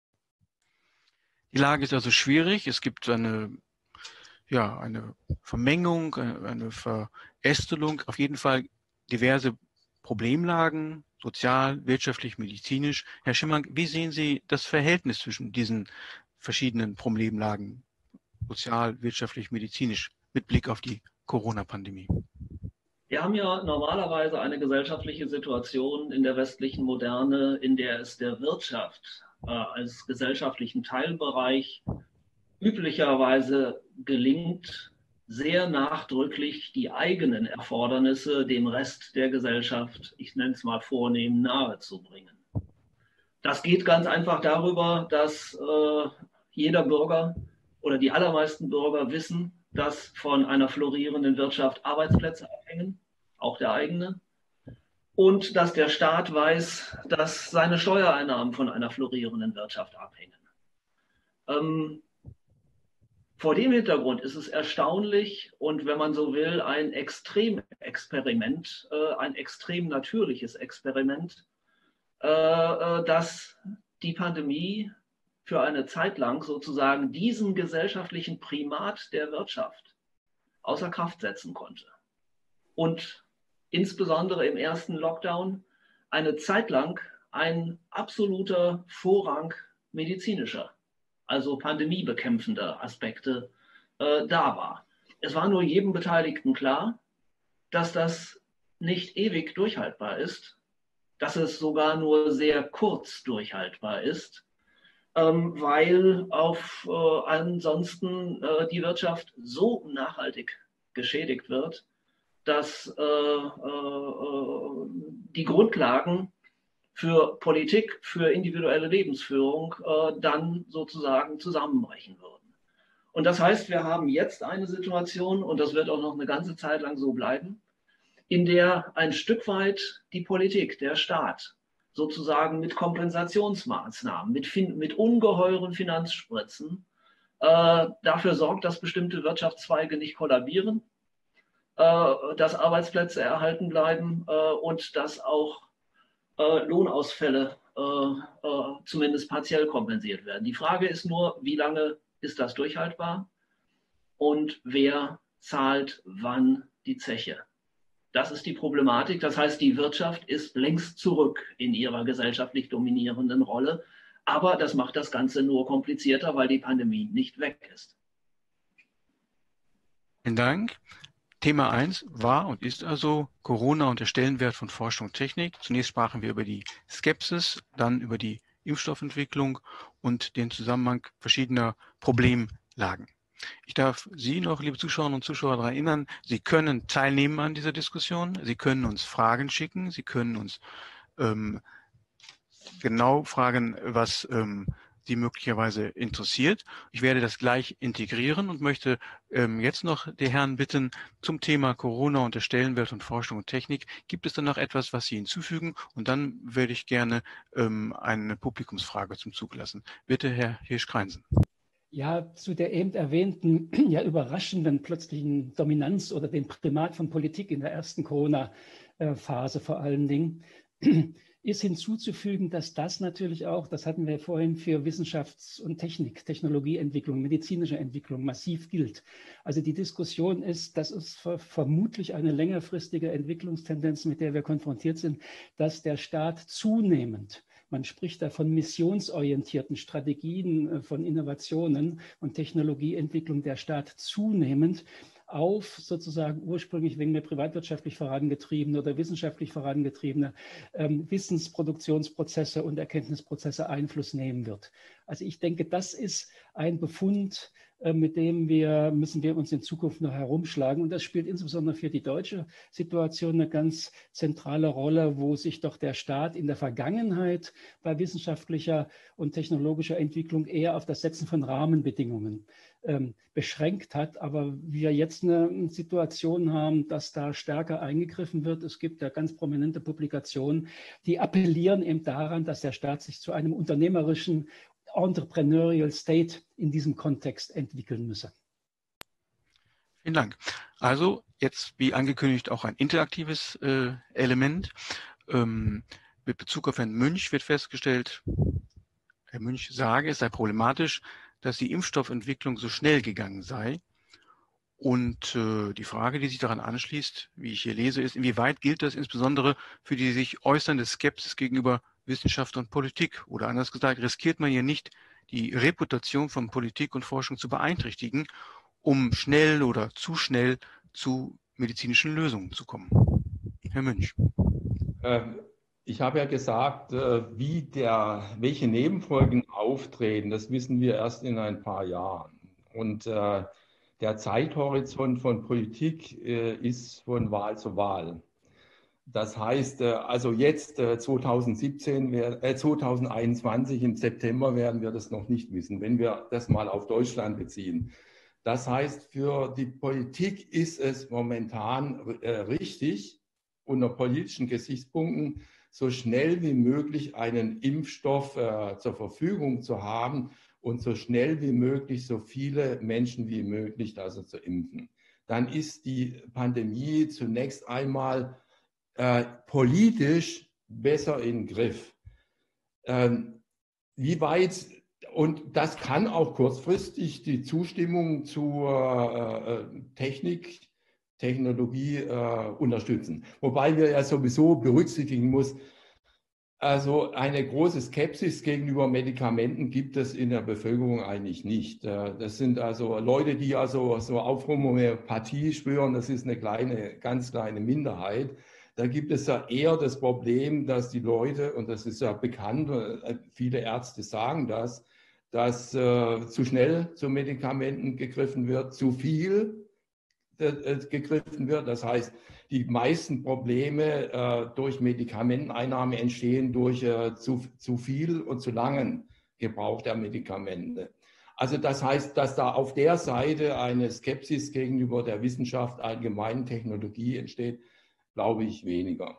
Die Lage ist also schwierig. Es gibt eine, ja, eine Vermengung, eine Verästelung, auf jeden Fall diverse Problemlagen, sozial, wirtschaftlich, medizinisch. Herr Schimank, wie sehen Sie das Verhältnis zwischen diesen verschiedenen Problemlagen, sozial, wirtschaftlich, medizinisch, mit Blick auf die Corona-Pandemie? Wir haben ja normalerweise eine gesellschaftliche Situation in der westlichen Moderne, in der es der Wirtschaft äh, als gesellschaftlichen Teilbereich üblicherweise gelingt, sehr nachdrücklich die eigenen Erfordernisse dem Rest der Gesellschaft, ich nenne es mal vornehm, nahezubringen. Das geht ganz einfach darüber, dass äh, jeder Bürger oder die allermeisten Bürger wissen, dass von einer florierenden Wirtschaft Arbeitsplätze abhängen, auch der eigene, und dass der Staat weiß, dass seine Steuereinnahmen von einer florierenden Wirtschaft abhängen. Ähm, Vor dem Hintergrund ist es erstaunlich und, wenn man so will, ein Extremexperiment, äh, ein extrem natürliches Experiment, äh, äh, dass die Pandemie für eine Zeit lang sozusagen diesen gesellschaftlichen Primat der Wirtschaft außer Kraft setzen konnte. Und insbesondere im ersten Lockdown eine Zeit lang ein absoluter Vorrang medizinischer, also pandemiebekämpfender Aspekte äh, da war. Es war nur jedem Beteiligten klar, dass das nicht ewig durchhaltbar ist, dass es sogar nur sehr kurz durchhaltbar ist, ähm, weil auf äh, ansonsten äh, die Wirtschaft so nachhaltig geschädigt wird, dass äh, äh, die Grundlagen für Politik, für individuelle Lebensführung äh, dann sozusagen zusammenbrechen würden. Und das heißt, wir haben jetzt eine Situation, und das wird auch noch eine ganze Zeit lang so bleiben, in der ein Stück weit die Politik, der Staat, sozusagen mit Kompensationsmaßnahmen, mit, mit ungeheuren Finanzspritzen äh, dafür sorgt, dass bestimmte Wirtschaftszweige nicht kollabieren, äh, dass Arbeitsplätze erhalten bleiben äh, und dass auch äh, Lohnausfälle äh, äh, zumindest partiell kompensiert werden. Die Frage ist nur, wie lange ist das durchhaltbar und wer zahlt wann die Zeche? Das ist die Problematik. Das heißt, die Wirtschaft ist längst zurück in ihrer gesellschaftlich dominierenden Rolle. Aber das macht das Ganze nur komplizierter, weil die Pandemie nicht weg ist. Vielen Dank. Thema eins war und ist also Corona und der Stellenwert von Forschung und Technik. Zunächst sprachen wir über die Skepsis, dann über die Impfstoffentwicklung und den Zusammenhang verschiedener Problemlagen. Ich darf Sie noch, liebe Zuschauerinnen und Zuschauer, daran erinnern, Sie können teilnehmen an dieser Diskussion. Sie können uns Fragen schicken. Sie können uns ähm, genau fragen, was ähm, Sie möglicherweise interessiert. Ich werde das gleich integrieren und möchte ähm, jetzt noch die Herren bitten, zum Thema Corona und der Stellenwert von Forschung und Technik, gibt es dann noch etwas, was Sie hinzufügen? Und dann würde ich gerne ähm, eine Publikumsfrage zum Zug lassen. Bitte, Herr Hirsch-Kreinsen. Ja, zu der eben erwähnten, ja überraschenden plötzlichen Dominanz oder dem Primat von Politik in der ersten Corona-Phase vor allen Dingen, ist hinzuzufügen, dass das natürlich auch, das hatten wir vorhin für Wissenschafts- und Technik, Technologieentwicklung, medizinische Entwicklung massiv gilt. Also die Diskussion ist, das ist vermutlich eine längerfristige Entwicklungstendenz, mit der wir konfrontiert sind, dass der Staat zunehmend Man spricht da von missionsorientierten Strategien, von Innovationen und Technologieentwicklung der Staat zunehmend auf sozusagen ursprünglich wegen der privatwirtschaftlich vorangetriebene oder wissenschaftlich vorangetriebene ähm, Wissensproduktionsprozesse und Erkenntnisprozesse Einfluss nehmen wird. Also ich denke, das ist ein Befund, äh, mit dem wir, müssen wir uns in Zukunft noch herumschlagen. Und das spielt insbesondere für die deutsche Situation eine ganz zentrale Rolle, wo sich doch der Staat in der Vergangenheit bei wissenschaftlicher und technologischer Entwicklung eher auf das Setzen von Rahmenbedingungen ähm, beschränkt hat. Aber wir jetzt eine Situation haben, dass da stärker eingegriffen wird. Es gibt ja ganz prominente Publikationen, die appellieren eben daran, dass der Staat sich zu einem unternehmerischen Entrepreneurial State in diesem Kontext entwickeln müsse. Vielen Dank. Also jetzt, wie angekündigt, auch ein interaktives äh, Element. Ähm, mit Bezug auf Herrn Münch wird festgestellt, Herr Münch sage, es sei problematisch, dass die Impfstoffentwicklung so schnell gegangen sei. Und äh, die Frage, die sich daran anschließt, wie ich hier lese, ist, inwieweit gilt das insbesondere für die sich äußernde Skepsis gegenüber Wissenschaft und Politik? Oder anders gesagt, riskiert man hier nicht, die Reputation von Politik und Forschung zu beeinträchtigen, um schnell oder zu schnell zu medizinischen Lösungen zu kommen? Herr Münch. Ähm, ich habe ja gesagt, äh, wie der, welche Nebenfolgen auftreten, das wissen wir erst in ein paar Jahren. Und äh, der Zeithorizont von Politik äh, ist von Wahl zu Wahl. Das heißt, äh, also jetzt äh, zweitausendsiebzehn, äh, zweitausendeinundzwanzig im September werden wir das noch nicht wissen, wenn wir das mal auf Deutschland beziehen. Das heißt, für die Politik ist es momentan äh, richtig, unter politischen Gesichtspunkten so schnell wie möglich einen Impfstoff äh, zur Verfügung zu haben und so schnell wie möglich so viele Menschen wie möglich also zu impfen. Dann ist die Pandemie zunächst einmal äh, politisch besser im Griff. Ähm, wie weit, und das kann auch kurzfristig die Zustimmung zur äh, Technik, Technologie äh, unterstützen. Wobei wir ja sowieso berücksichtigen muss, also eine große Skepsis gegenüber Medikamenten gibt es in der Bevölkerung eigentlich nicht. Äh, das sind also Leute, die also so auf Homöopathie schwören, das ist eine kleine, ganz kleine Minderheit. Da gibt es ja eher das Problem, dass die Leute, und das ist ja bekannt, viele Ärzte sagen das, dass äh, zu schnell zu Medikamenten gegriffen wird, zu viel gegriffen wird. Das heißt, die meisten Probleme äh, durch Medikamenteneinnahme entstehen durch äh, zu, zu viel und zu langen Gebrauch der Medikamente. Also das heißt, dass da auf der Seite eine Skepsis gegenüber der Wissenschaft, allgemeinen Technologie entsteht, glaube ich weniger.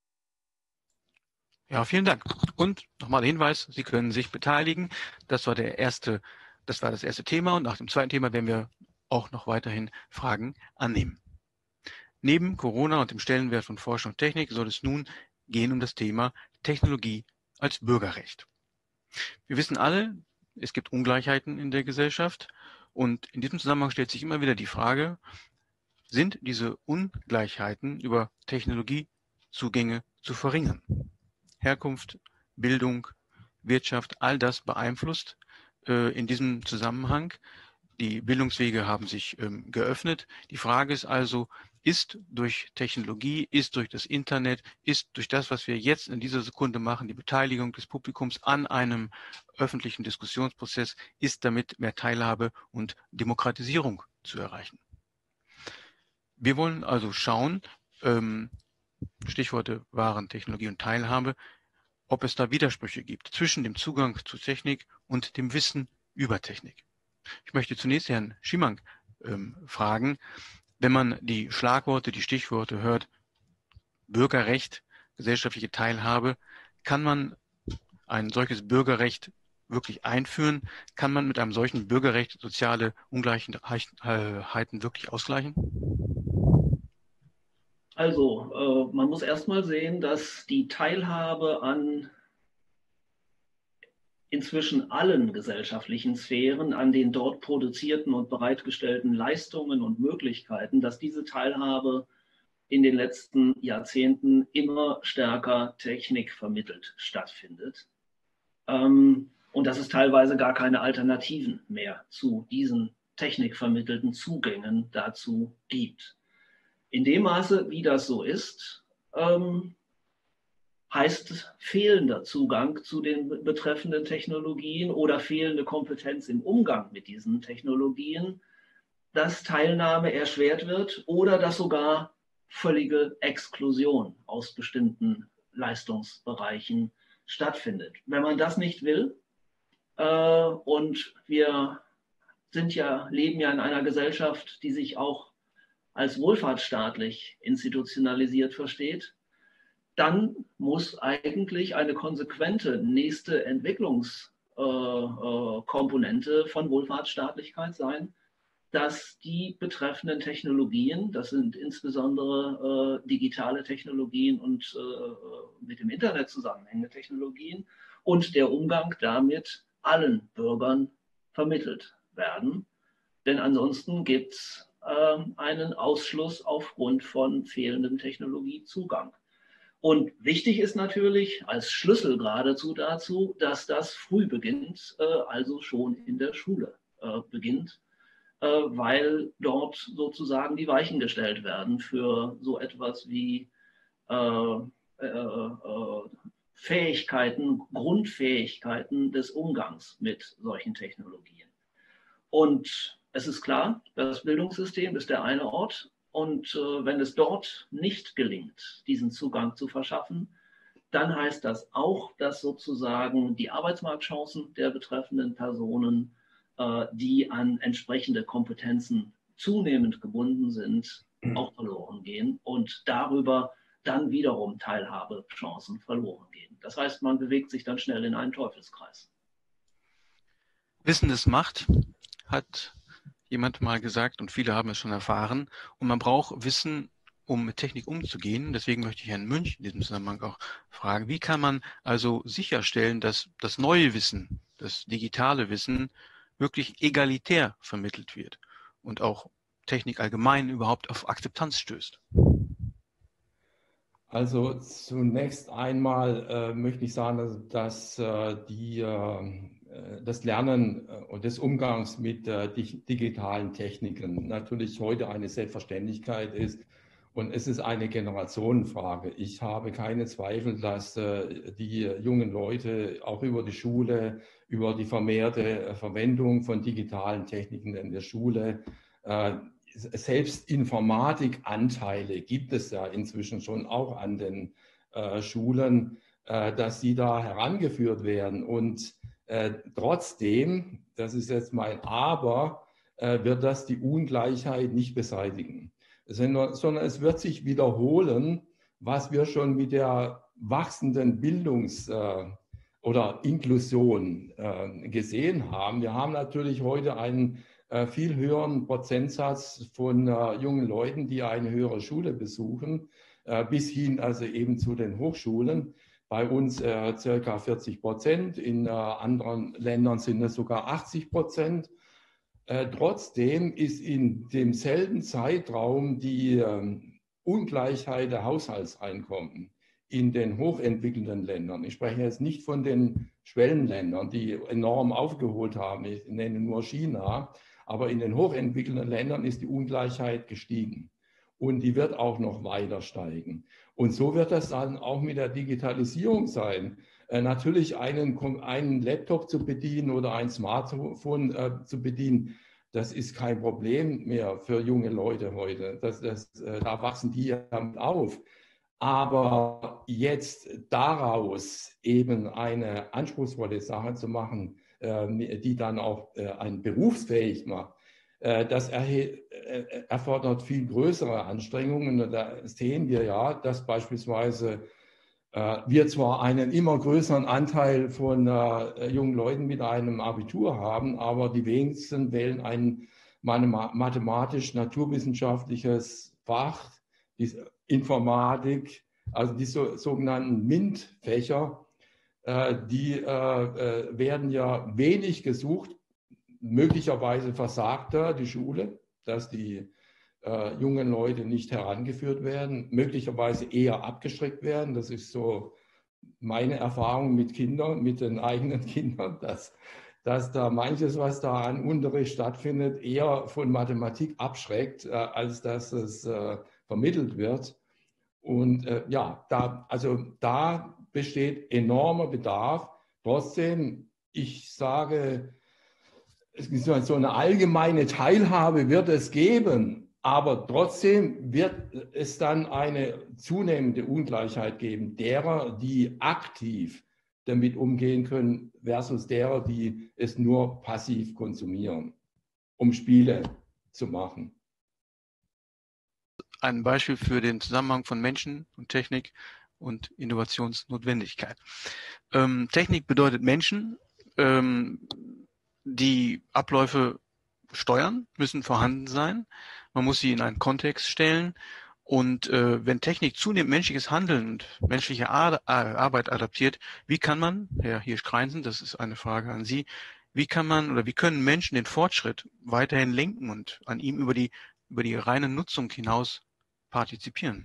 Ja, vielen Dank. Und nochmal der Hinweis, Sie können sich beteiligen. Das war der erste, das war das erste Thema und nach dem zweiten Thema werden wir auch noch weiterhin Fragen annehmen. Neben Corona und dem Stellenwert von Forschung und Technik soll es nun gehen um das Thema Technologie als Bürgerrecht. Wir wissen alle, es gibt Ungleichheiten in der Gesellschaft und in diesem Zusammenhang stellt sich immer wieder die Frage, sind diese Ungleichheiten über Technologiezugänge zu verringern? Herkunft, Bildung, Wirtschaft, all das beeinflusst äh, in diesem Zusammenhang. Die Bildungswege haben sich ähm, geöffnet. Die Frage ist also, ist durch Technologie, ist durch das Internet, ist durch das, was wir jetzt in dieser Sekunde machen, die Beteiligung des Publikums an einem öffentlichen Diskussionsprozess, ist damit mehr Teilhabe und Demokratisierung zu erreichen? Wir wollen also schauen, ähm, Stichworte waren Technologie und Teilhabe, ob es da Widersprüche gibt zwischen dem Zugang zu Technik und dem Wissen über Technik. Ich möchte zunächst Herrn Schimank ähm, fragen, wenn man die Schlagworte, die Stichworte hört, Bürgerrecht, gesellschaftliche Teilhabe, kann man ein solches Bürgerrecht wirklich einführen? Kann man mit einem solchen Bürgerrecht soziale Ungleichheiten wirklich ausgleichen? Also, äh, man muss erstmal sehen, dass die Teilhabe an inzwischen allen gesellschaftlichen Sphären, an den dort produzierten und bereitgestellten Leistungen und Möglichkeiten, dass diese Teilhabe in den letzten Jahrzehnten immer stärker technikvermittelt stattfindet. Ähm, und dass es teilweise gar keine Alternativen mehr zu diesen technikvermittelten Zugängen dazu gibt. In dem Maße, wie das so ist, ähm, heißt fehlender Zugang zu den betreffenden Technologien oder fehlende Kompetenz im Umgang mit diesen Technologien, dass Teilnahme erschwert wird oder dass sogar völlige Exklusion aus bestimmten Leistungsbereichen stattfindet. Wenn man das nicht will, äh, und wir sind ja, leben ja in einer Gesellschaft, die sich auch als wohlfahrtsstaatlich institutionalisiert versteht, dann muss eigentlich eine konsequente nächste Entwicklungskomponente von Wohlfahrtsstaatlichkeit sein, dass die betreffenden Technologien, das sind insbesondere äh, digitale Technologien und äh, mit dem Internet zusammenhängende Technologien und der Umgang damit allen Bürgern vermittelt werden. Denn ansonsten gibt es äh, einen Ausschluss aufgrund von fehlendem Technologiezugang. Und wichtig ist natürlich als Schlüssel geradezu dazu, dass das früh beginnt, äh, also schon in der Schule äh, beginnt, äh, weil dort sozusagen die Weichen gestellt werden für so etwas wie äh, äh, äh, Fähigkeiten, Grundfähigkeiten des Umgangs mit solchen Technologien. Und es ist klar, das Bildungssystem ist der eine Ort. Und äh, wenn es dort nicht gelingt, diesen Zugang zu verschaffen, dann heißt das auch, dass sozusagen die Arbeitsmarktchancen der betreffenden Personen, äh, die an entsprechende Kompetenzen zunehmend gebunden sind, auch verloren gehen und darüber dann wiederum Teilhabechancen verloren gehen. Das heißt, man bewegt sich dann schnell in einen Teufelskreis. Wissen ist Macht, hat jemand mal gesagt, und viele haben es schon erfahren. Und man braucht Wissen, um mit Technik umzugehen. Deswegen möchte ich Herrn Münch in diesem Zusammenhang auch fragen, wie kann man also sicherstellen, dass das neue Wissen, das digitale Wissen wirklich egalitär vermittelt wird und auch Technik allgemein überhaupt auf Akzeptanz stößt? Also zunächst einmal äh, möchte ich sagen, dass, dass äh, die, äh, das Lernen und des Umgangs mit äh, digitalen Techniken natürlich heute eine Selbstverständlichkeit ist und es ist eine Generationenfrage. Ich habe keine Zweifel, dass äh, die jungen Leute auch über die Schule, über die vermehrte Verwendung von digitalen Techniken in der Schule, äh, selbst Informatikanteile gibt es ja inzwischen schon auch an den äh, Schulen, äh, dass sie da herangeführt werden. Und äh, trotzdem, das ist jetzt mein Aber, äh, wird das die Ungleichheit nicht beseitigen, sondern, sondern es wird sich wiederholen, was wir schon mit der wachsenden Bildungs- äh, oder Inklusion äh, gesehen haben. Wir haben natürlich heute einen viel höheren Prozentsatz von äh, jungen Leuten, die eine höhere Schule besuchen, äh, bis hin also eben zu den Hochschulen. Bei uns äh, circa vierzig Prozent, in äh, anderen Ländern sind es sogar achtzig Prozent. Äh, trotzdem ist in demselben Zeitraum die äh, Ungleichheit der Haushaltseinkommen in den hochentwickelten Ländern, ich spreche jetzt nicht von den Schwellenländern, die enorm aufgeholt haben, ich nenne nur China, aber in den hochentwickelten Ländern ist die Ungleichheit gestiegen und die wird auch noch weiter steigen. Und so wird das dann auch mit der Digitalisierung sein. Äh, natürlich einen, einen Laptop zu bedienen oder ein Smartphone äh, zu bedienen, das ist kein Problem mehr für junge Leute heute. Das, das, äh, da wachsen die ja damit auf. Aber jetzt daraus eben eine anspruchsvolle Sache zu machen, die dann auch einen berufsfähig macht, das erfordert viel größere Anstrengungen. Und da sehen wir ja, dass beispielsweise wir zwar einen immer größeren Anteil von jungen Leuten mit einem Abitur haben, aber die wenigsten wählen ein mathematisch-naturwissenschaftliches Fach, die Informatik, also die so, sogenannten MINT-Fächer, äh, die äh, werden ja wenig gesucht, möglicherweise versagt da die Schule, dass die äh, jungen Leute nicht herangeführt werden, möglicherweise eher abgeschreckt werden. Das ist so meine Erfahrung mit Kindern, mit den eigenen Kindern, dass, dass da manches, was da an Unterricht stattfindet, eher von Mathematik abschreckt, äh, als dass es äh, vermittelt wird. Und äh, ja, da, also da besteht enormer Bedarf. Trotzdem, ich sage, so eine allgemeine Teilhabe wird es geben, aber trotzdem wird es dann eine zunehmende Ungleichheit geben, derer, die aktiv damit umgehen können, versus derer, die es nur passiv konsumieren, um Spiele zu machen. Ein Beispiel für den Zusammenhang von Menschen und Technik und Innovationsnotwendigkeit. Ähm, Technik bedeutet Menschen, ähm, die Abläufe steuern, müssen vorhanden sein. Man muss sie in einen Kontext stellen. Und äh, wenn Technik zunehmend menschliches Handeln und menschliche Ar Arbeit adaptiert, wie kann man, Herr Hirsch-Kreinsen, das ist eine Frage an Sie, wie kann man oder wie können Menschen den Fortschritt weiterhin lenken und an ihm über die, über die reine Nutzung hinaus partizipieren?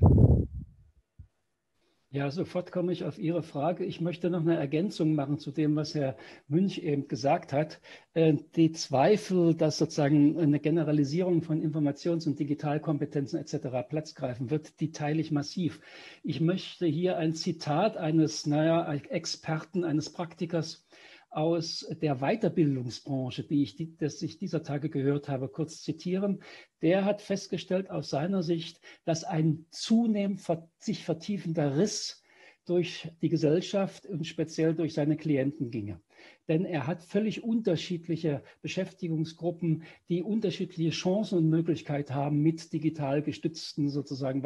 Ja, sofort komme ich auf Ihre Frage. Ich möchte noch eine Ergänzung machen zu dem, was Herr Münch eben gesagt hat. Die Zweifel, dass sozusagen eine Generalisierung von Informations- und Digitalkompetenzen et cetera Platz greifen wird, die teile ich massiv. Ich möchte hier ein Zitat eines, naja, Experten, eines Praktikers aus der Weiterbildungsbranche, die ich, die, das ich dieser Tage gehört habe, kurz zitieren. Der hat festgestellt aus seiner Sicht, dass ein zunehmend sich vertiefender Riss durch die Gesellschaft und speziell durch seine Klienten ginge. Denn er hat völlig unterschiedliche Beschäftigungsgruppen, die unterschiedliche Chancen und Möglichkeiten haben mit digital gestützten sozusagen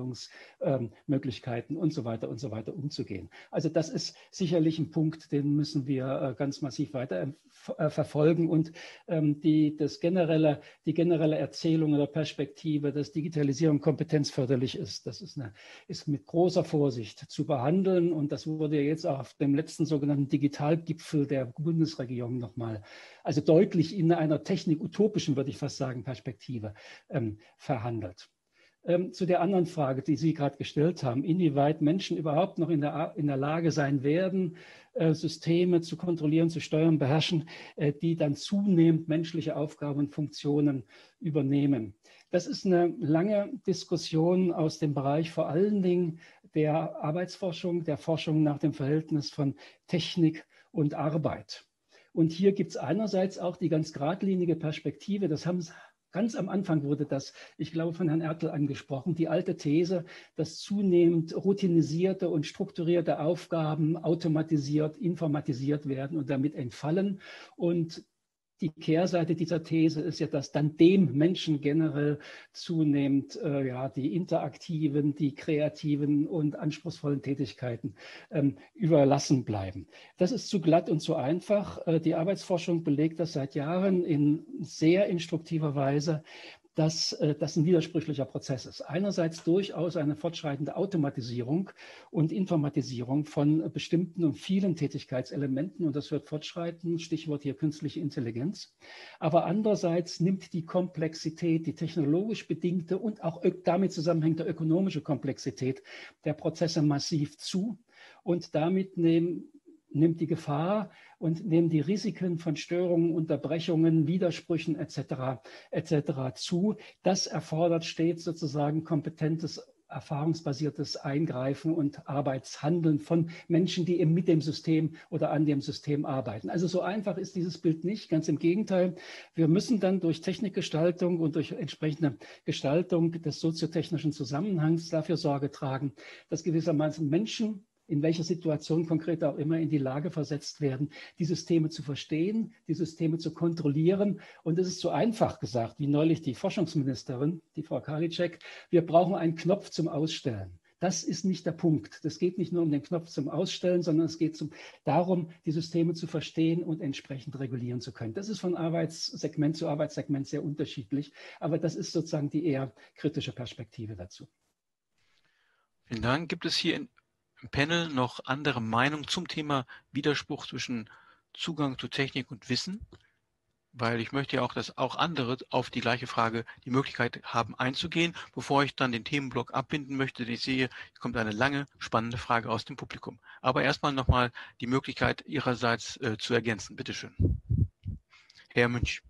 Weiterbildungsmöglichkeiten ähm, und so weiter und so weiter umzugehen. Also das ist sicherlich ein Punkt, den müssen wir äh, ganz massiv weiter äh, verfolgen und ähm, die, das generelle, die generelle Erzählung oder Perspektive, dass Digitalisierung kompetenzförderlich ist, das ist, eine, ist mit großer Vorsicht zu behandeln und das wurde ja jetzt auch auf dem letzten sogenannten Digitalgipfel der Bundesregierung nochmal, also deutlich in einer technikutopischen, würde ich fast sagen, Perspektive ähm, verhandelt. Ähm, zu der anderen Frage, die Sie gerade gestellt haben, inwieweit Menschen überhaupt noch in der, in der Lage sein werden, äh, Systeme zu kontrollieren, zu steuern, beherrschen, äh, die dann zunehmend menschliche Aufgaben und Funktionen übernehmen. Das ist eine lange Diskussion aus dem Bereich vor allen Dingen der Arbeitsforschung, der Forschung nach dem Verhältnis von Technik und Arbeit. Und hier gibt es einerseits auch die ganz geradlinige Perspektive, das haben ganz am Anfang wurde das, ich glaube, von Herrn Ertl angesprochen, die alte These, dass zunehmend routinisierte und strukturierte Aufgaben automatisiert, informatisiert werden und damit entfallen. Und die Kehrseite dieser These ist ja, dass dann dem Menschen generell zunehmend äh, ja, die interaktiven, die kreativen und anspruchsvollen Tätigkeiten ähm, überlassen bleiben. Das ist zu glatt und zu einfach. Äh, die Arbeitsforschung belegt das seit Jahren in sehr instruktiver Weise, dass das ein widersprüchlicher Prozess ist. Einerseits durchaus eine fortschreitende Automatisierung und Informatisierung von bestimmten und vielen Tätigkeitselementen und das wird fortschreiten, Stichwort hier künstliche Intelligenz. Aber andererseits nimmt die Komplexität, die technologisch bedingte und auch damit zusammenhängende ökonomische Komplexität der Prozesse massiv zu und damit nehmen nimmt die Gefahr und nehmen die Risiken von Störungen, Unterbrechungen, Widersprüchen et cetera et cetera zu. Das erfordert stets sozusagen kompetentes, erfahrungsbasiertes Eingreifen und Arbeitshandeln von Menschen, die eben mit dem System oder an dem System arbeiten. Also so einfach ist dieses Bild nicht, ganz im Gegenteil. Wir müssen dann durch Technikgestaltung und durch entsprechende Gestaltung des soziotechnischen Zusammenhangs dafür Sorge tragen, dass gewissermaßen Menschen in welcher Situation konkret auch immer in die Lage versetzt werden, die Systeme zu verstehen, die Systeme zu kontrollieren. Und es ist so einfach gesagt, wie neulich die Forschungsministerin, die Frau Karliczek, wir brauchen einen Knopf zum Ausstellen. Das ist nicht der Punkt. Das geht nicht nur um den Knopf zum Ausstellen, sondern es geht zum, darum, die Systeme zu verstehen und entsprechend regulieren zu können. Das ist von Arbeitssegment zu Arbeitssegment sehr unterschiedlich, aber das ist sozusagen die eher kritische Perspektive dazu. Vielen Dank. Gibt es hier in im Panel noch andere Meinungen zum Thema Widerspruch zwischen Zugang zu Technik und Wissen? weil ich möchte ja auch, dass auch andere auf die gleiche Frage die Möglichkeit haben einzugehen, bevor ich dann den Themenblock abbinden möchte. Ich sehe, es kommt eine lange, spannende Frage aus dem Publikum. Aber erstmal nochmal die Möglichkeit Ihrerseits äh, zu ergänzen. Bitte schön. Herr Münch.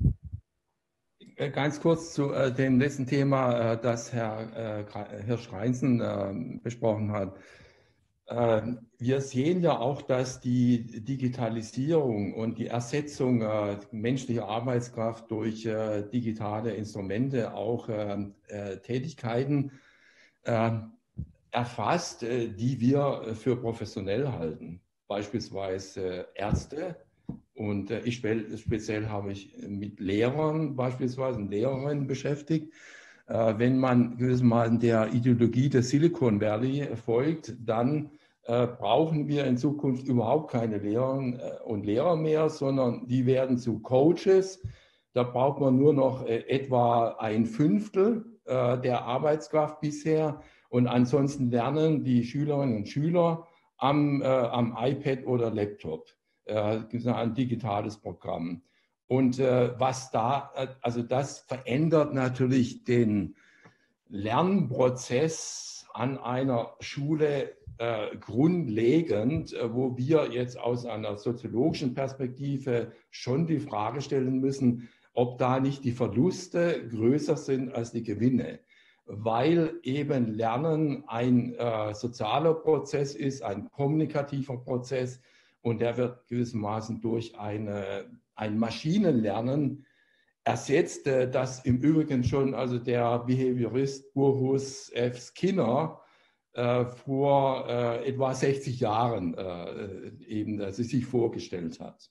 Ganz kurz zu äh, dem letzten Thema, äh, das Herr äh, Hirsch-Reinsen äh, besprochen hat. Äh, wir sehen ja auch, dass die Digitalisierung und die Ersetzung äh, menschlicher Arbeitskraft durch äh, digitale Instrumente auch äh, äh, Tätigkeiten äh, erfasst, äh, die wir für professionell halten. Beispielsweise Ärzte. Und äh, ich speziell habe ich mit Lehrern beispielsweise, Lehrerinnen beschäftigt. Äh, wenn man gewissermaßen der Ideologie des Silicon Valley folgt, dann äh, brauchen wir in Zukunft überhaupt keine Lehrerinnen äh, und Lehrer mehr, sondern die werden zu Coaches. Da braucht man nur noch äh, etwa ein Fünftel äh, der Arbeitskraft bisher. Und ansonsten lernen die Schülerinnen und Schüler am, äh, am iPad oder Laptop. Äh, ein digitales Programm. Und äh, was da, also das verändert natürlich den Lernprozess an einer Schule äh, grundlegend, äh, wo wir jetzt aus einer soziologischen Perspektive schon die Frage stellen müssen, ob da nicht die Verluste größer sind als die Gewinne, weil eben Lernen ein äh, sozialer Prozess ist, ein kommunikativer Prozess. Und der wird gewissermaßen durch eine, ein Maschinenlernen ersetzt, das im Übrigen schon also der Behaviorist Burrhus F. Skinner äh, vor äh, etwa sechzig Jahren äh, eben also sich vorgestellt hat.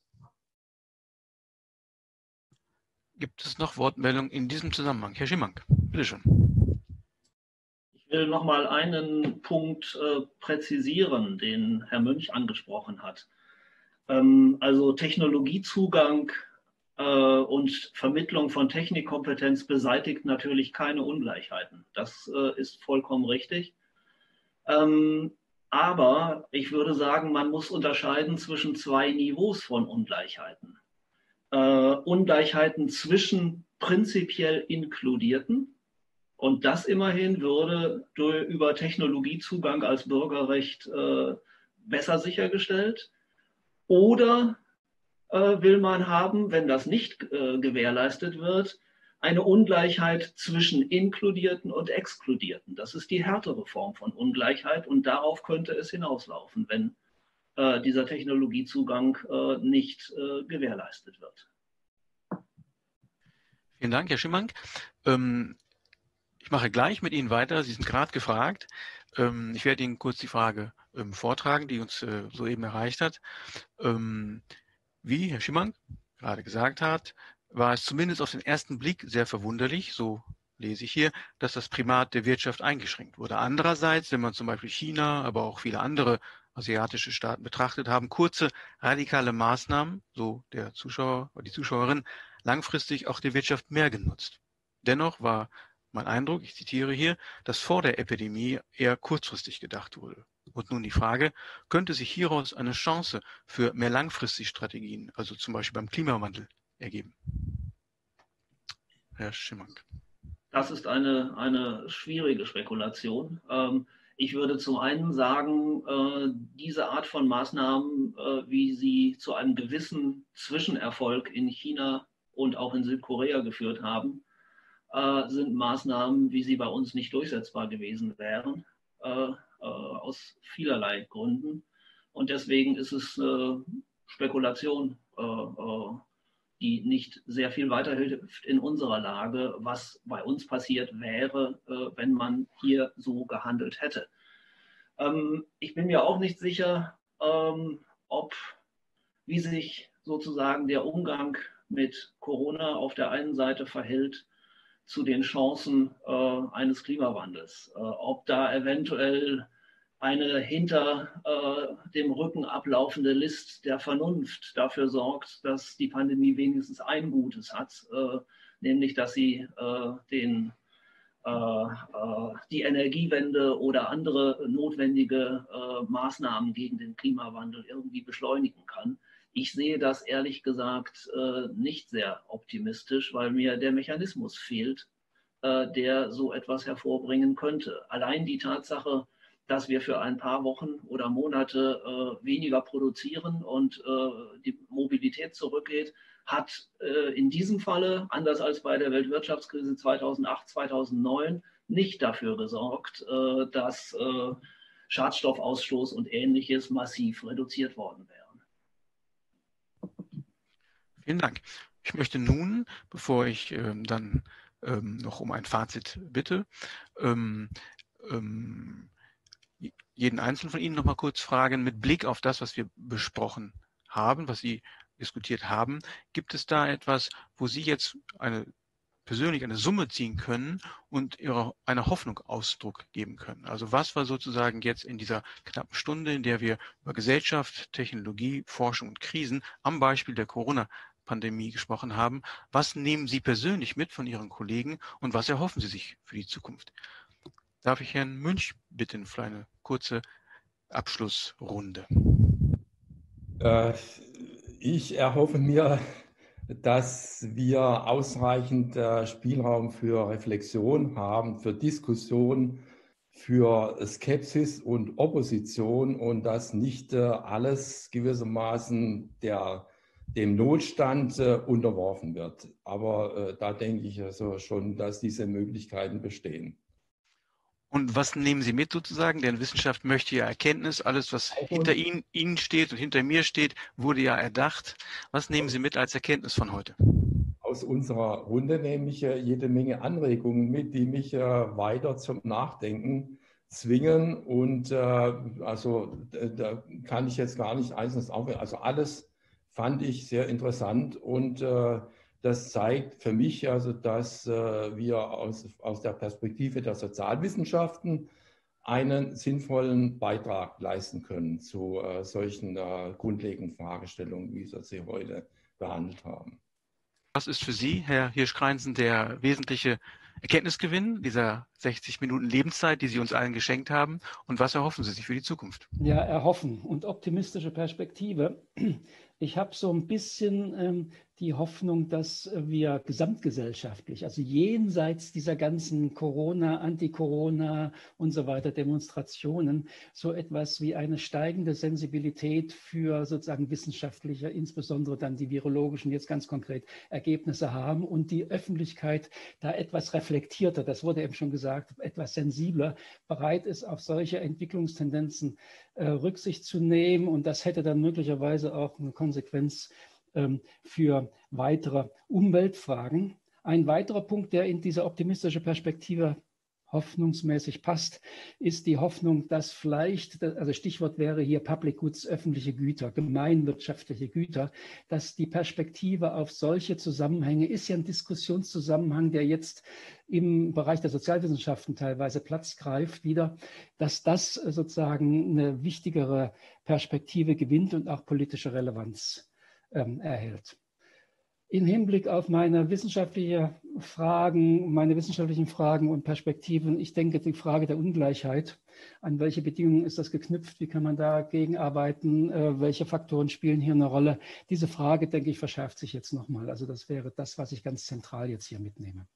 Gibt es noch Wortmeldungen in diesem Zusammenhang? Herr Schimank, bitteschön. Ich will noch mal einen Punkt äh, präzisieren, den Herr Münch angesprochen hat. Ähm, also Technologiezugang äh, und Vermittlung von Technikkompetenz beseitigt natürlich keine Ungleichheiten. Das äh, ist vollkommen richtig. Ähm, aber ich würde sagen, man muss unterscheiden zwischen zwei Niveaus von Ungleichheiten. Äh, Ungleichheiten zwischen prinzipiell Inkludierten. Und das immerhin würde durch, über Technologiezugang als Bürgerrecht äh, besser sichergestellt. Oder äh, will man haben, wenn das nicht äh, gewährleistet wird, eine Ungleichheit zwischen Inkludierten und Exkludierten. Das ist die härtere Form von Ungleichheit und darauf könnte es hinauslaufen, wenn äh, dieser Technologiezugang äh, nicht äh, gewährleistet wird. Vielen Dank, Herr Schimank. Ähm, Ich mache gleich mit Ihnen weiter. Sie sind gerade gefragt. Ich werde Ihnen kurz die Frage vortragen, die uns soeben erreicht hat. Wie Herr Schimank gerade gesagt hat, war es zumindest auf den ersten Blick sehr verwunderlich, so lese ich hier, dass das Primat der Wirtschaft eingeschränkt wurde. Andererseits, wenn man zum Beispiel China, aber auch viele andere asiatische Staaten betrachtet, haben kurze, radikale Maßnahmen, so der Zuschauer oder die Zuschauerin, langfristig auch der Wirtschaft mehr genutzt. Dennoch war mein Eindruck, ich zitiere hier, dass vor der Epidemie eher kurzfristig gedacht wurde. Und nun die Frage, könnte sich hieraus eine Chance für mehr langfristige Strategien, also zum Beispiel beim Klimawandel, ergeben? Herr Schimank. Das ist eine, eine schwierige Spekulation. Ähm, ich würde zum einen sagen, äh, diese Art von Maßnahmen, äh, wie sie zu einem gewissen Zwischenerfolg in China und auch in Südkorea geführt haben, äh, sind Maßnahmen, wie sie bei uns nicht durchsetzbar gewesen wären, äh, äh, aus vielerlei Gründen. Und deswegen ist es äh, Spekulation, äh, äh, die nicht sehr viel weiterhilft in unserer Lage, was bei uns passiert wäre, äh, wenn man hier so gehandelt hätte. Ähm, ich bin mir auch nicht sicher, ähm, ob, wie sich sozusagen der Umgang mit Corona auf der einen Seite verhält zu den Chancen äh, eines Klimawandels. Äh, ob da eventuell eine hinter äh, dem Rücken ablaufende List der Vernunft dafür sorgt, dass die Pandemie wenigstens ein Gutes hat, äh, nämlich dass sie äh, den äh, äh, die Energiewende oder andere notwendige äh, Maßnahmen gegen den Klimawandel irgendwie beschleunigen kann. Ich sehe das ehrlich gesagt äh, nicht sehr optimistisch, weil mir der Mechanismus fehlt, äh, der so etwas hervorbringen könnte. Allein die Tatsache, dass wir für ein paar Wochen oder Monate äh, weniger produzieren und äh, die Mobilität zurückgeht, hat äh, in diesem Falle, anders als bei der Weltwirtschaftskrise zweitausendacht, zweitausendneun, nicht dafür gesorgt, äh, dass äh, Schadstoffausstoß und Ähnliches massiv reduziert worden wären. Vielen Dank. Ich möchte nun, bevor ich ähm, dann ähm, noch um ein Fazit bitte, ähm, ähm, jeden einzelnen von Ihnen noch mal kurz fragen, mit Blick auf das, was wir besprochen haben, was Sie diskutiert haben, gibt es da etwas, wo Sie jetzt eine persönlich eine Summe ziehen können und ihrer einer Hoffnung Ausdruck geben können? Also was war sozusagen jetzt in dieser knappen Stunde, in der wir über Gesellschaft, Technologie, Forschung und Krisen am Beispiel der Corona-Pandemie gesprochen haben, was nehmen Sie persönlich mit von Ihren Kollegen und was erhoffen Sie sich für die Zukunft? Darf ich Herrn Münch bitten für eine kurze Abschlussrunde? Äh, ich erhoffe mir, dass wir ausreichend äh, Spielraum für Reflexion haben, für Diskussion, für Skepsis und Opposition und dass nicht äh, alles gewissermaßen der, dem Notstand äh, unterworfen wird. Aber äh, da denke ich also schon, dass diese Möglichkeiten bestehen. Und was nehmen Sie mit sozusagen? Denn Wissenschaft möchte ja Erkenntnis. Alles, was hinter Ihnen, Ihnen steht und hinter mir steht, wurde ja erdacht. Was nehmen Sie mit als Erkenntnis von heute? Aus unserer Runde nehme ich äh, jede Menge Anregungen mit, die mich äh, weiter zum Nachdenken zwingen. Und äh, also da kann ich jetzt gar nicht einzelnes aufhören. Also alles fand ich sehr interessant und äh, das zeigt für mich also, dass äh, wir aus, aus der Perspektive der Sozialwissenschaften einen sinnvollen Beitrag leisten können zu äh, solchen äh, grundlegenden Fragestellungen, wie wir sie heute behandelt haben. Was ist für Sie, Herr Hirsch-Kreinsen, der wesentliche Erkenntnisgewinn dieser sechzig Minuten Lebenszeit, die Sie uns allen geschenkt haben? Und was erhoffen Sie sich für die Zukunft? Ja, erhoffen und optimistische Perspektive. Ich habe so ein bisschen ähm, die Hoffnung, dass wir gesamtgesellschaftlich, also jenseits dieser ganzen Corona, Anti-Corona und so weiter Demonstrationen, so etwas wie eine steigende Sensibilität für sozusagen wissenschaftliche, insbesondere dann die virologischen, jetzt ganz konkret Ergebnisse haben und die Öffentlichkeit da etwas reflektierter, das wurde eben schon gesagt, etwas sensibler bereit ist, auf solche Entwicklungstendenzen äh, Rücksicht zu nehmen. Und das hätte dann möglicherweise auch eine Konsequenz ähm, für weitere Umweltfragen. Ein weiterer Punkt, der in diese optimistische Perspektive hoffnungsmäßig passt, ist die Hoffnung, dass vielleicht, also Stichwort wäre hier Public Goods, öffentliche Güter, gemeinwirtschaftliche Güter, dass die Perspektive auf solche Zusammenhänge ist ja ein Diskussionszusammenhang, der jetzt im Bereich der Sozialwissenschaften teilweise Platz greift wieder, dass das sozusagen eine wichtigere Perspektive gewinnt und auch politische Relevanz ähm, erhält. Im Hinblick auf meine wissenschaftliche Fragen, meine wissenschaftlichen Fragen und Perspektiven, ich denke, die Frage der Ungleichheit, an welche Bedingungen ist das geknüpft, wie kann man dagegen arbeiten, äh, welche Faktoren spielen hier eine Rolle? Diese Frage, denke ich, verschärft sich jetzt nochmal. Also das wäre das, was ich ganz zentral jetzt hier mitnehme.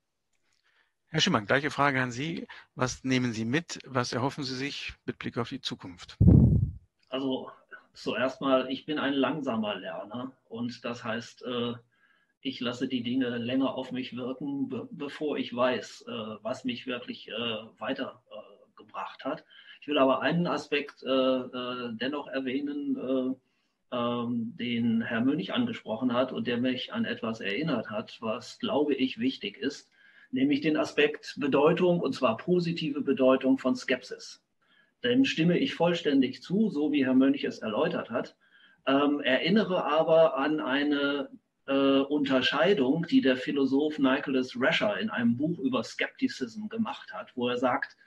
Herr Schimann, gleiche Frage an Sie. Was nehmen Sie mit? Was erhoffen Sie sich mit Blick auf die Zukunft? Also zuerst mal, ich bin ein langsamer Lerner und das heißt, äh, ich lasse die Dinge länger auf mich wirken, be bevor ich weiß, äh, was mich wirklich äh, weitergebracht äh, hat. Ich will aber einen Aspekt äh, äh, dennoch erwähnen, äh, äh, den Herr Münch angesprochen hat und der mich an etwas erinnert hat, was, glaube ich, wichtig ist, nämlich den Aspekt Bedeutung, und zwar positive Bedeutung von Skepsis. Dem stimme ich vollständig zu, so wie Herr Mönch es erläutert hat, ähm, erinnere aber an eine äh, Unterscheidung, die der Philosoph Nicholas Rescher in einem Buch über Skepticism gemacht hat, wo er sagt,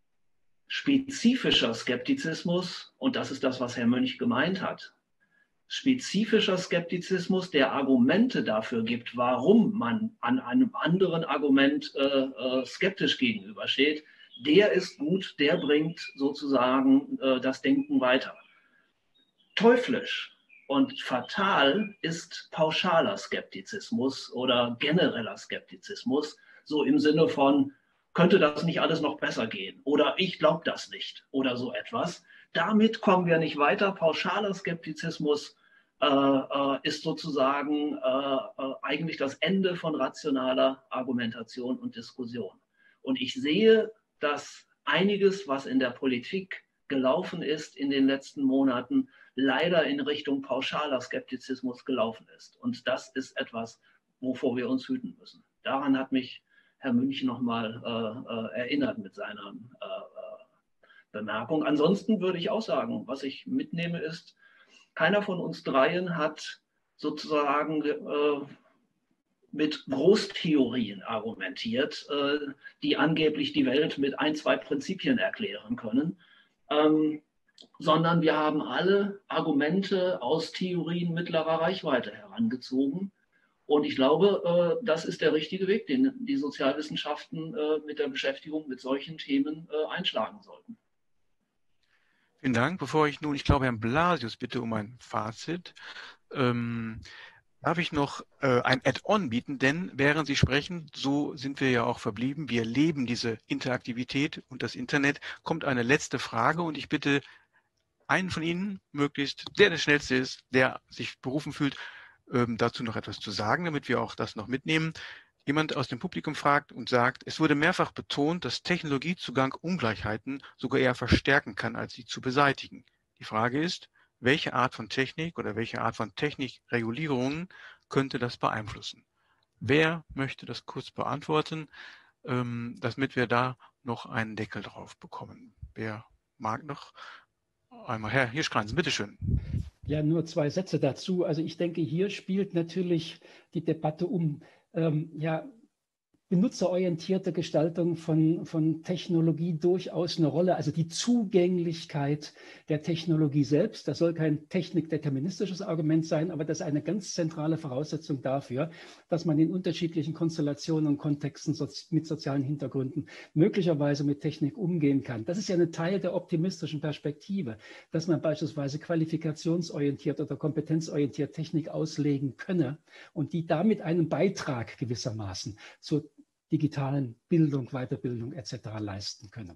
spezifischer Skeptizismus, und das ist das, was Herr Mönch gemeint hat, spezifischer Skeptizismus, der Argumente dafür gibt, warum man an einem anderen Argument äh, äh, skeptisch gegenübersteht, der ist gut, der bringt sozusagen äh, das Denken weiter. Teuflisch und fatal ist pauschaler Skeptizismus oder genereller Skeptizismus, so im Sinne von, könnte das nicht alles noch besser gehen oder ich glaube das nicht oder so etwas. Damit kommen wir nicht weiter. Pauschaler Skeptizismus äh, äh, ist sozusagen äh, äh, eigentlich das Ende von rationaler Argumentation und Diskussion. Und ich sehe, dass einiges, was in der Politik gelaufen ist in den letzten Monaten, leider in Richtung pauschaler Skeptizismus gelaufen ist. Und das ist etwas, wovor wir uns hüten müssen. Daran hat mich Herr Münch nochmal äh, äh, erinnert mit seiner äh, Bemerkung. Ansonsten würde ich auch sagen, was ich mitnehme ist, keiner von uns dreien hat sozusagen äh, mit Großtheorien argumentiert, äh, die angeblich die Welt mit ein, zwei Prinzipien erklären können, ähm, sondern wir haben alle Argumente aus Theorien mittlerer Reichweite herangezogen. Und ich glaube, äh, das ist der richtige Weg, den die Sozialwissenschaften äh, mit der Beschäftigung mit solchen Themen äh, einschlagen sollten. Vielen Dank. Bevor ich nun, ich glaube, Herrn Blasius bitte um ein Fazit, ähm, darf ich noch äh, ein Add-on bieten, denn während Sie sprechen, so sind wir ja auch verblieben, wir leben diese Interaktivität und das Internet, kommt eine letzte Frage und ich bitte einen von Ihnen, möglichst der der Schnellste ist, der sich berufen fühlt, ähm, dazu noch etwas zu sagen, damit wir auch das noch mitnehmen. Jemand aus dem Publikum fragt und sagt, es wurde mehrfach betont, dass Technologiezugang Ungleichheiten sogar eher verstärken kann, als sie zu beseitigen. Die Frage ist, welche Art von Technik oder welche Art von Technikregulierungen könnte das beeinflussen? Wer möchte das kurz beantworten, ähm, damit wir da noch einen Deckel drauf bekommen? Wer mag noch? Einmal Herr Hirschkranz, bitteschön. Ja, nur zwei Sätze dazu. Also ich denke, hier spielt natürlich die Debatte um ähm, ja, benutzerorientierte Gestaltung von, von Technologie durchaus eine Rolle. Also die Zugänglichkeit der Technologie selbst, das soll kein technikdeterministisches Argument sein, aber das ist eine ganz zentrale Voraussetzung dafür, dass man in unterschiedlichen Konstellationen und Kontexten mit sozialen Hintergründen möglicherweise mit Technik umgehen kann. Das ist ja ein Teil der optimistischen Perspektive, dass man beispielsweise qualifikationsorientiert oder kompetenzorientiert Technik auslegen könne und die damit einen Beitrag gewissermaßen zur digitalen Bildung, Weiterbildung et cetera leisten können.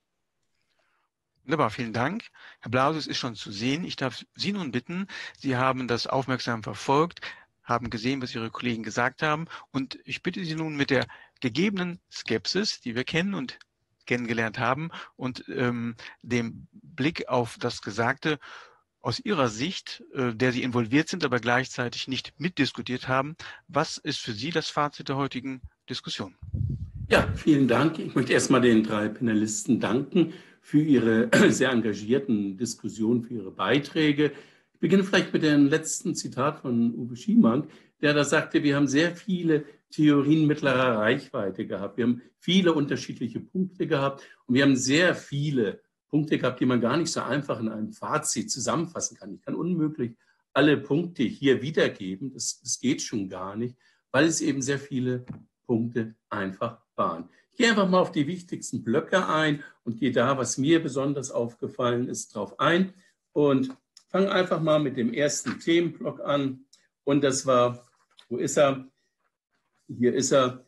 Wunderbar, vielen Dank. Herr Blasius ist schon zu sehen. Ich darf Sie nun bitten, Sie haben das aufmerksam verfolgt, haben gesehen, was Ihre Kollegen gesagt haben und ich bitte Sie nun mit der gegebenen Skepsis, die wir kennen und kennengelernt haben und ähm, dem Blick auf das Gesagte aus Ihrer Sicht, äh, der Sie involviert sind, aber gleichzeitig nicht mitdiskutiert haben, was ist für Sie das Fazit der heutigen Diskussion? Ja, vielen Dank. Ich möchte erstmal den drei Panelisten danken für ihre sehr engagierten Diskussionen, für ihre Beiträge. Ich beginne vielleicht mit dem letzten Zitat von Uwe Schiemann, der da sagte, wir haben sehr viele Theorien mittlerer Reichweite gehabt. Wir haben viele unterschiedliche Punkte gehabt und wir haben sehr viele Punkte gehabt, die man gar nicht so einfach in einem Fazit zusammenfassen kann. Ich kann unmöglich alle Punkte hier wiedergeben. Das, das geht schon gar nicht, weil es eben sehr viele Punkte einfach waren. Ich gehe einfach mal auf die wichtigsten Blöcke ein und gehe da, was mir besonders aufgefallen ist, drauf ein und fange einfach mal mit dem ersten Themenblock an. Und das war, wo ist er? Hier ist er.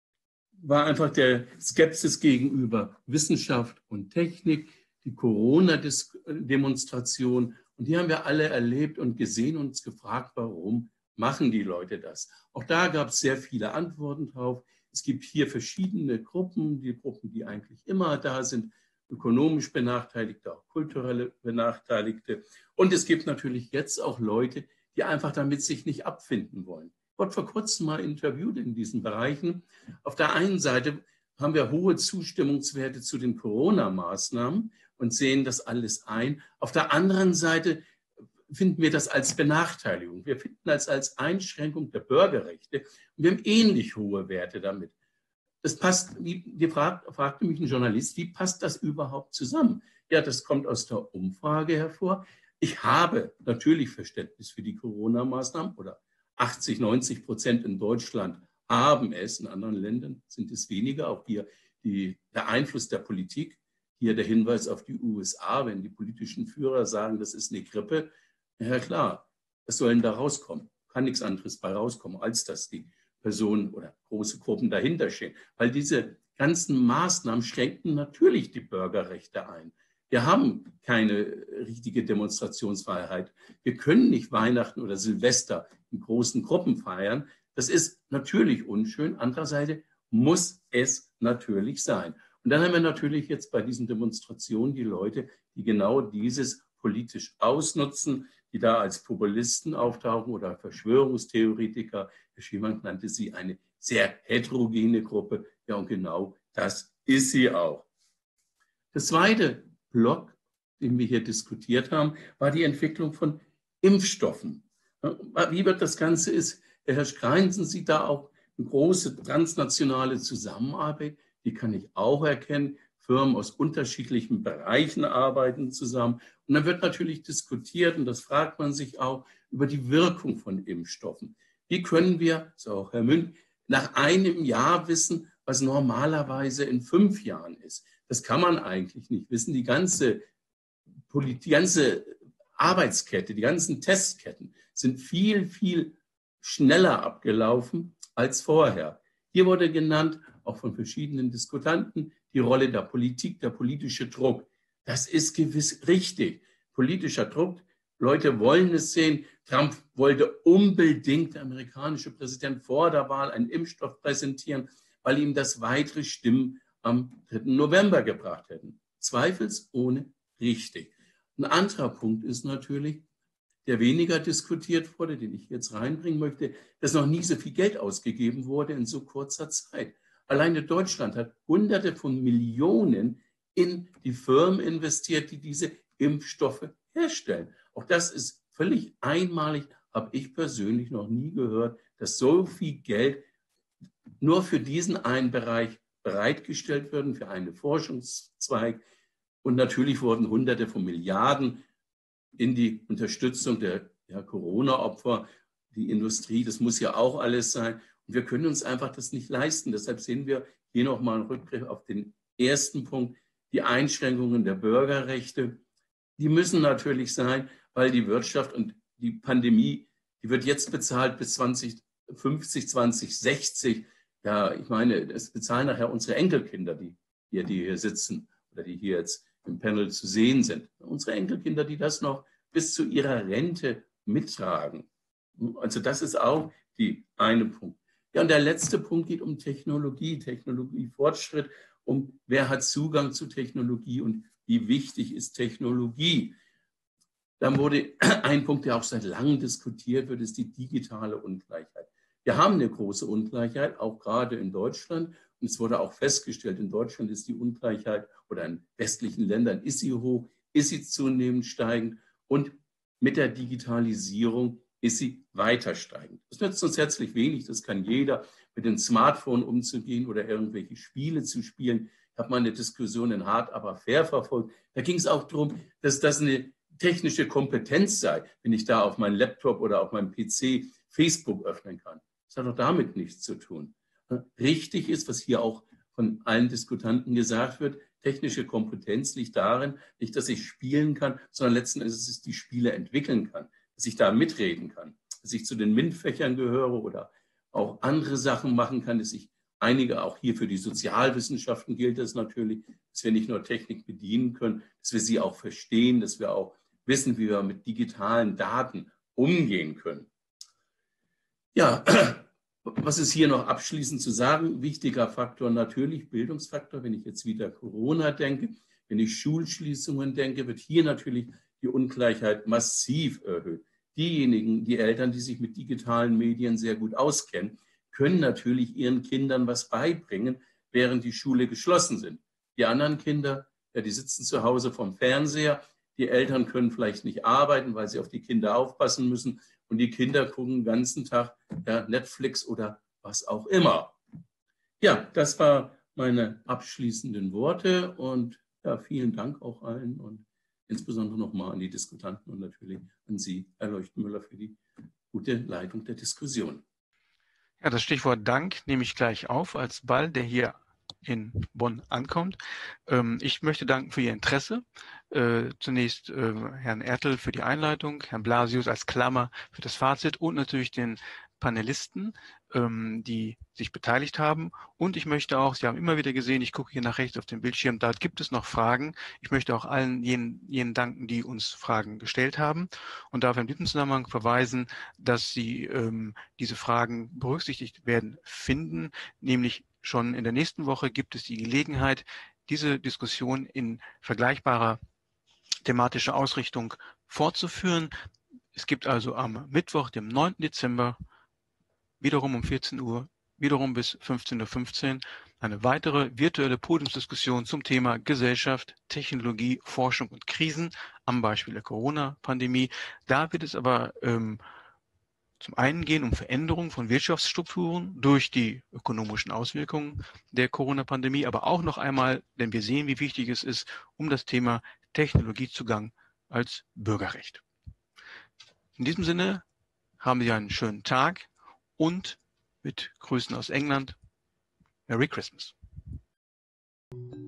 War einfach der Skepsis gegenüber Wissenschaft und Technik, die Corona-Demonstration. Und die haben wir alle erlebt und gesehen und uns gefragt, warum machen die Leute das? Auch da gab es sehr viele Antworten drauf. Es gibt hier verschiedene Gruppen, die Gruppen, die eigentlich immer da sind, ökonomisch Benachteiligte, auch kulturelle Benachteiligte. Und es gibt natürlich jetzt auch Leute, die einfach damit sich nicht abfinden wollen. Ich wurde vor kurzem mal interviewt in diesen Bereichen. Auf der einen Seite haben wir hohe Zustimmungswerte zu den Corona-Maßnahmen und sehen das alles ein. Auf der anderen Seite finden wir das als Benachteiligung. Wir finden das als Einschränkung der Bürgerrechte. Und wir haben ähnlich hohe Werte damit. Das passt, wie, wie fragt, fragte mich ein Journalist, wie passt das überhaupt zusammen? Ja, das kommt aus der Umfrage hervor. Ich habe natürlich Verständnis für die Corona-Maßnahmen oder achtzig, neunzig Prozent in Deutschland haben es, in anderen Ländern sind es weniger. Auch hier die, der Einfluss der Politik, hier der Hinweis auf die U S A, wenn die politischen Führer sagen, das ist eine Grippe, ja klar, was soll denn da rauskommen? Kann nichts anderes bei rauskommen, als dass die Personen oder große Gruppen dahinter stehen. Weil diese ganzen Maßnahmen schränken natürlich die Bürgerrechte ein. Wir haben keine richtige Demonstrationsfreiheit. Wir können nicht Weihnachten oder Silvester in großen Gruppen feiern. Das ist natürlich unschön. Andererseits muss es natürlich sein. Und dann haben wir natürlich jetzt bei diesen Demonstrationen die Leute, die genau dieses politisch ausnutzen, die da als Populisten auftauchen oder Verschwörungstheoretiker. Herr Schiemann nannte sie eine sehr heterogene Gruppe. Ja, und genau das ist sie auch. Das zweite Block, den wir hier diskutiert haben, war die Entwicklung von Impfstoffen. Wie wird das Ganze ist, Herr Kreinsen sieht da auch eine große transnationale Zusammenarbeit, die kann ich auch erkennen. Firmen aus unterschiedlichen Bereichen arbeiten zusammen. Und dann wird natürlich diskutiert, und das fragt man sich auch, über die Wirkung von Impfstoffen. Wie können wir, so auch Herr Münch, nach einem Jahr wissen, was normalerweise in fünf Jahren ist? Das kann man eigentlich nicht wissen. Die ganze, die ganze Arbeitskette, die ganzen Testketten sind viel, viel schneller abgelaufen als vorher. Hier wurde genannt, auch von verschiedenen Diskutanten, die Rolle der Politik, der politische Druck. Das ist gewiss richtig. Politischer Druck, Leute wollen es sehen. Trump wollte unbedingt, der amerikanische Präsident, vor der Wahl einen Impfstoff präsentieren, weil ihm das weitere Stimmen am dritten November gebracht hätten. Zweifelsohne richtig. Ein anderer Punkt ist natürlich, der weniger diskutiert wurde, den ich jetzt reinbringen möchte, dass noch nie so viel Geld ausgegeben wurde in so kurzer Zeit. Alleine Deutschland hat Hunderte von Millionen in die Firmen investiert, die diese Impfstoffe herstellen. Auch das ist völlig einmalig, habe ich persönlich noch nie gehört, dass so viel Geld nur für diesen einen Bereich bereitgestellt wird, für einen Forschungszweig. Und natürlich wurden Hunderte von Milliarden in die Unterstützung der ja, Corona-Opfer, die Industrie, das muss ja auch alles sein. Und wir können uns einfach das nicht leisten. Deshalb sehen wir hier nochmal einen Rückgriff auf den ersten Punkt, die Einschränkungen der Bürgerrechte. Die müssen natürlich sein, weil die Wirtschaft und die Pandemie, die wird jetzt bezahlt bis zwanzig fünfzig, zwanzig sechzig. Ja, ich meine, das bezahlen nachher unsere Enkelkinder, die hier, die hier sitzen oder die hier jetzt im Panel zu sehen sind. Unsere Enkelkinder, die das noch bis zu ihrer Rente mittragen. Also das ist auch die eine Punkt. Ja, und der letzte Punkt geht um Technologie, Technologiefortschritt, um wer hat Zugang zu Technologie und wie wichtig ist Technologie. Dann wurde ein Punkt, der auch seit langem diskutiert wird, ist die digitale Ungleichheit. Wir haben eine große Ungleichheit, auch gerade in Deutschland. Und es wurde auch festgestellt, in Deutschland ist die Ungleichheit oder in westlichen Ländern ist sie hoch, ist sie zunehmend steigend. Und mit der Digitalisierung ist sie weiter steigend. Das nützt uns herzlich wenig, das kann jeder, mit dem Smartphone umzugehen oder irgendwelche Spiele zu spielen. Ich habe mal eine Diskussion in Hart aber fair verfolgt. Da ging es auch darum, dass das eine technische Kompetenz sei, wenn ich da auf meinem Laptop oder auf meinem P C Facebook öffnen kann. Das hat doch damit nichts zu tun. Richtig ist, was hier auch von allen Diskutanten gesagt wird, technische Kompetenz liegt darin, nicht, dass ich spielen kann, sondern letzten Endes, dass ich die Spiele entwickeln kann, dass ich da mitreden kann, dass ich zu den MINT-Fächern gehöre oder auch andere Sachen machen kann, dass ich einige, auch hier für die Sozialwissenschaften gilt das natürlich, dass wir nicht nur Technik bedienen können, dass wir sie auch verstehen, dass wir auch wissen, wie wir mit digitalen Daten umgehen können. Ja, was ist hier noch abschließend zu sagen? Wichtiger Faktor natürlich, Bildungsfaktor. Wenn ich jetzt wieder Corona denke, wenn ich Schulschließungen denke, wird hier natürlich die Ungleichheit massiv erhöht. Diejenigen, die Eltern, die sich mit digitalen Medien sehr gut auskennen, können natürlich ihren Kindern was beibringen, während die Schule geschlossen sind. Die anderen Kinder, ja, die sitzen zu Hause vom Fernseher. Die Eltern können vielleicht nicht arbeiten, weil sie auf die Kinder aufpassen müssen. Und die Kinder gucken den ganzen Tag ja, Netflix oder was auch immer. Ja, das waren meine abschließenden Worte. Und ja, vielen Dank auch allen. Und insbesondere nochmal an die Diskutanten und natürlich an Sie, Herr Leuchtenmüller, für die gute Leitung der Diskussion. Ja, das Stichwort Dank nehme ich gleich auf als Ball, der hier in Bonn ankommt. Ähm, ich möchte danken für Ihr Interesse. Äh, zunächst äh, Herrn Ertl für die Einleitung, Herrn Blasius als Klammer für das Fazit und natürlich den Panelisten, ähm, die sich beteiligt haben. Und ich möchte auch, Sie haben immer wieder gesehen, ich gucke hier nach rechts auf den Bildschirm, da gibt es noch Fragen. Ich möchte auch allen jenen, jenen danken, die uns Fragen gestellt haben und darf in diesem Zusammenhang verweisen, dass Sie ähm, diese Fragen berücksichtigt werden finden, nämlich schon in der nächsten Woche gibt es die Gelegenheit, diese Diskussion in vergleichbarer thematischer Ausrichtung fortzuführen. Es gibt also am Mittwoch, dem neunten Dezember, wiederum um vierzehn Uhr, wiederum bis fünfzehn Uhr fünfzehn, eine weitere virtuelle Podiumsdiskussion zum Thema Gesellschaft, Technologie, Forschung und Krisen am Beispiel der Corona-Pandemie. Da wird es aber ähm, zum einen gehen um Veränderung von Wirtschaftsstrukturen durch die ökonomischen Auswirkungen der Corona-Pandemie, aber auch noch einmal, denn wir sehen, wie wichtig es ist, um das Thema Technologiezugang als Bürgerrecht. In diesem Sinne haben Sie einen schönen Tag und mit Grüßen aus England, Merry Christmas.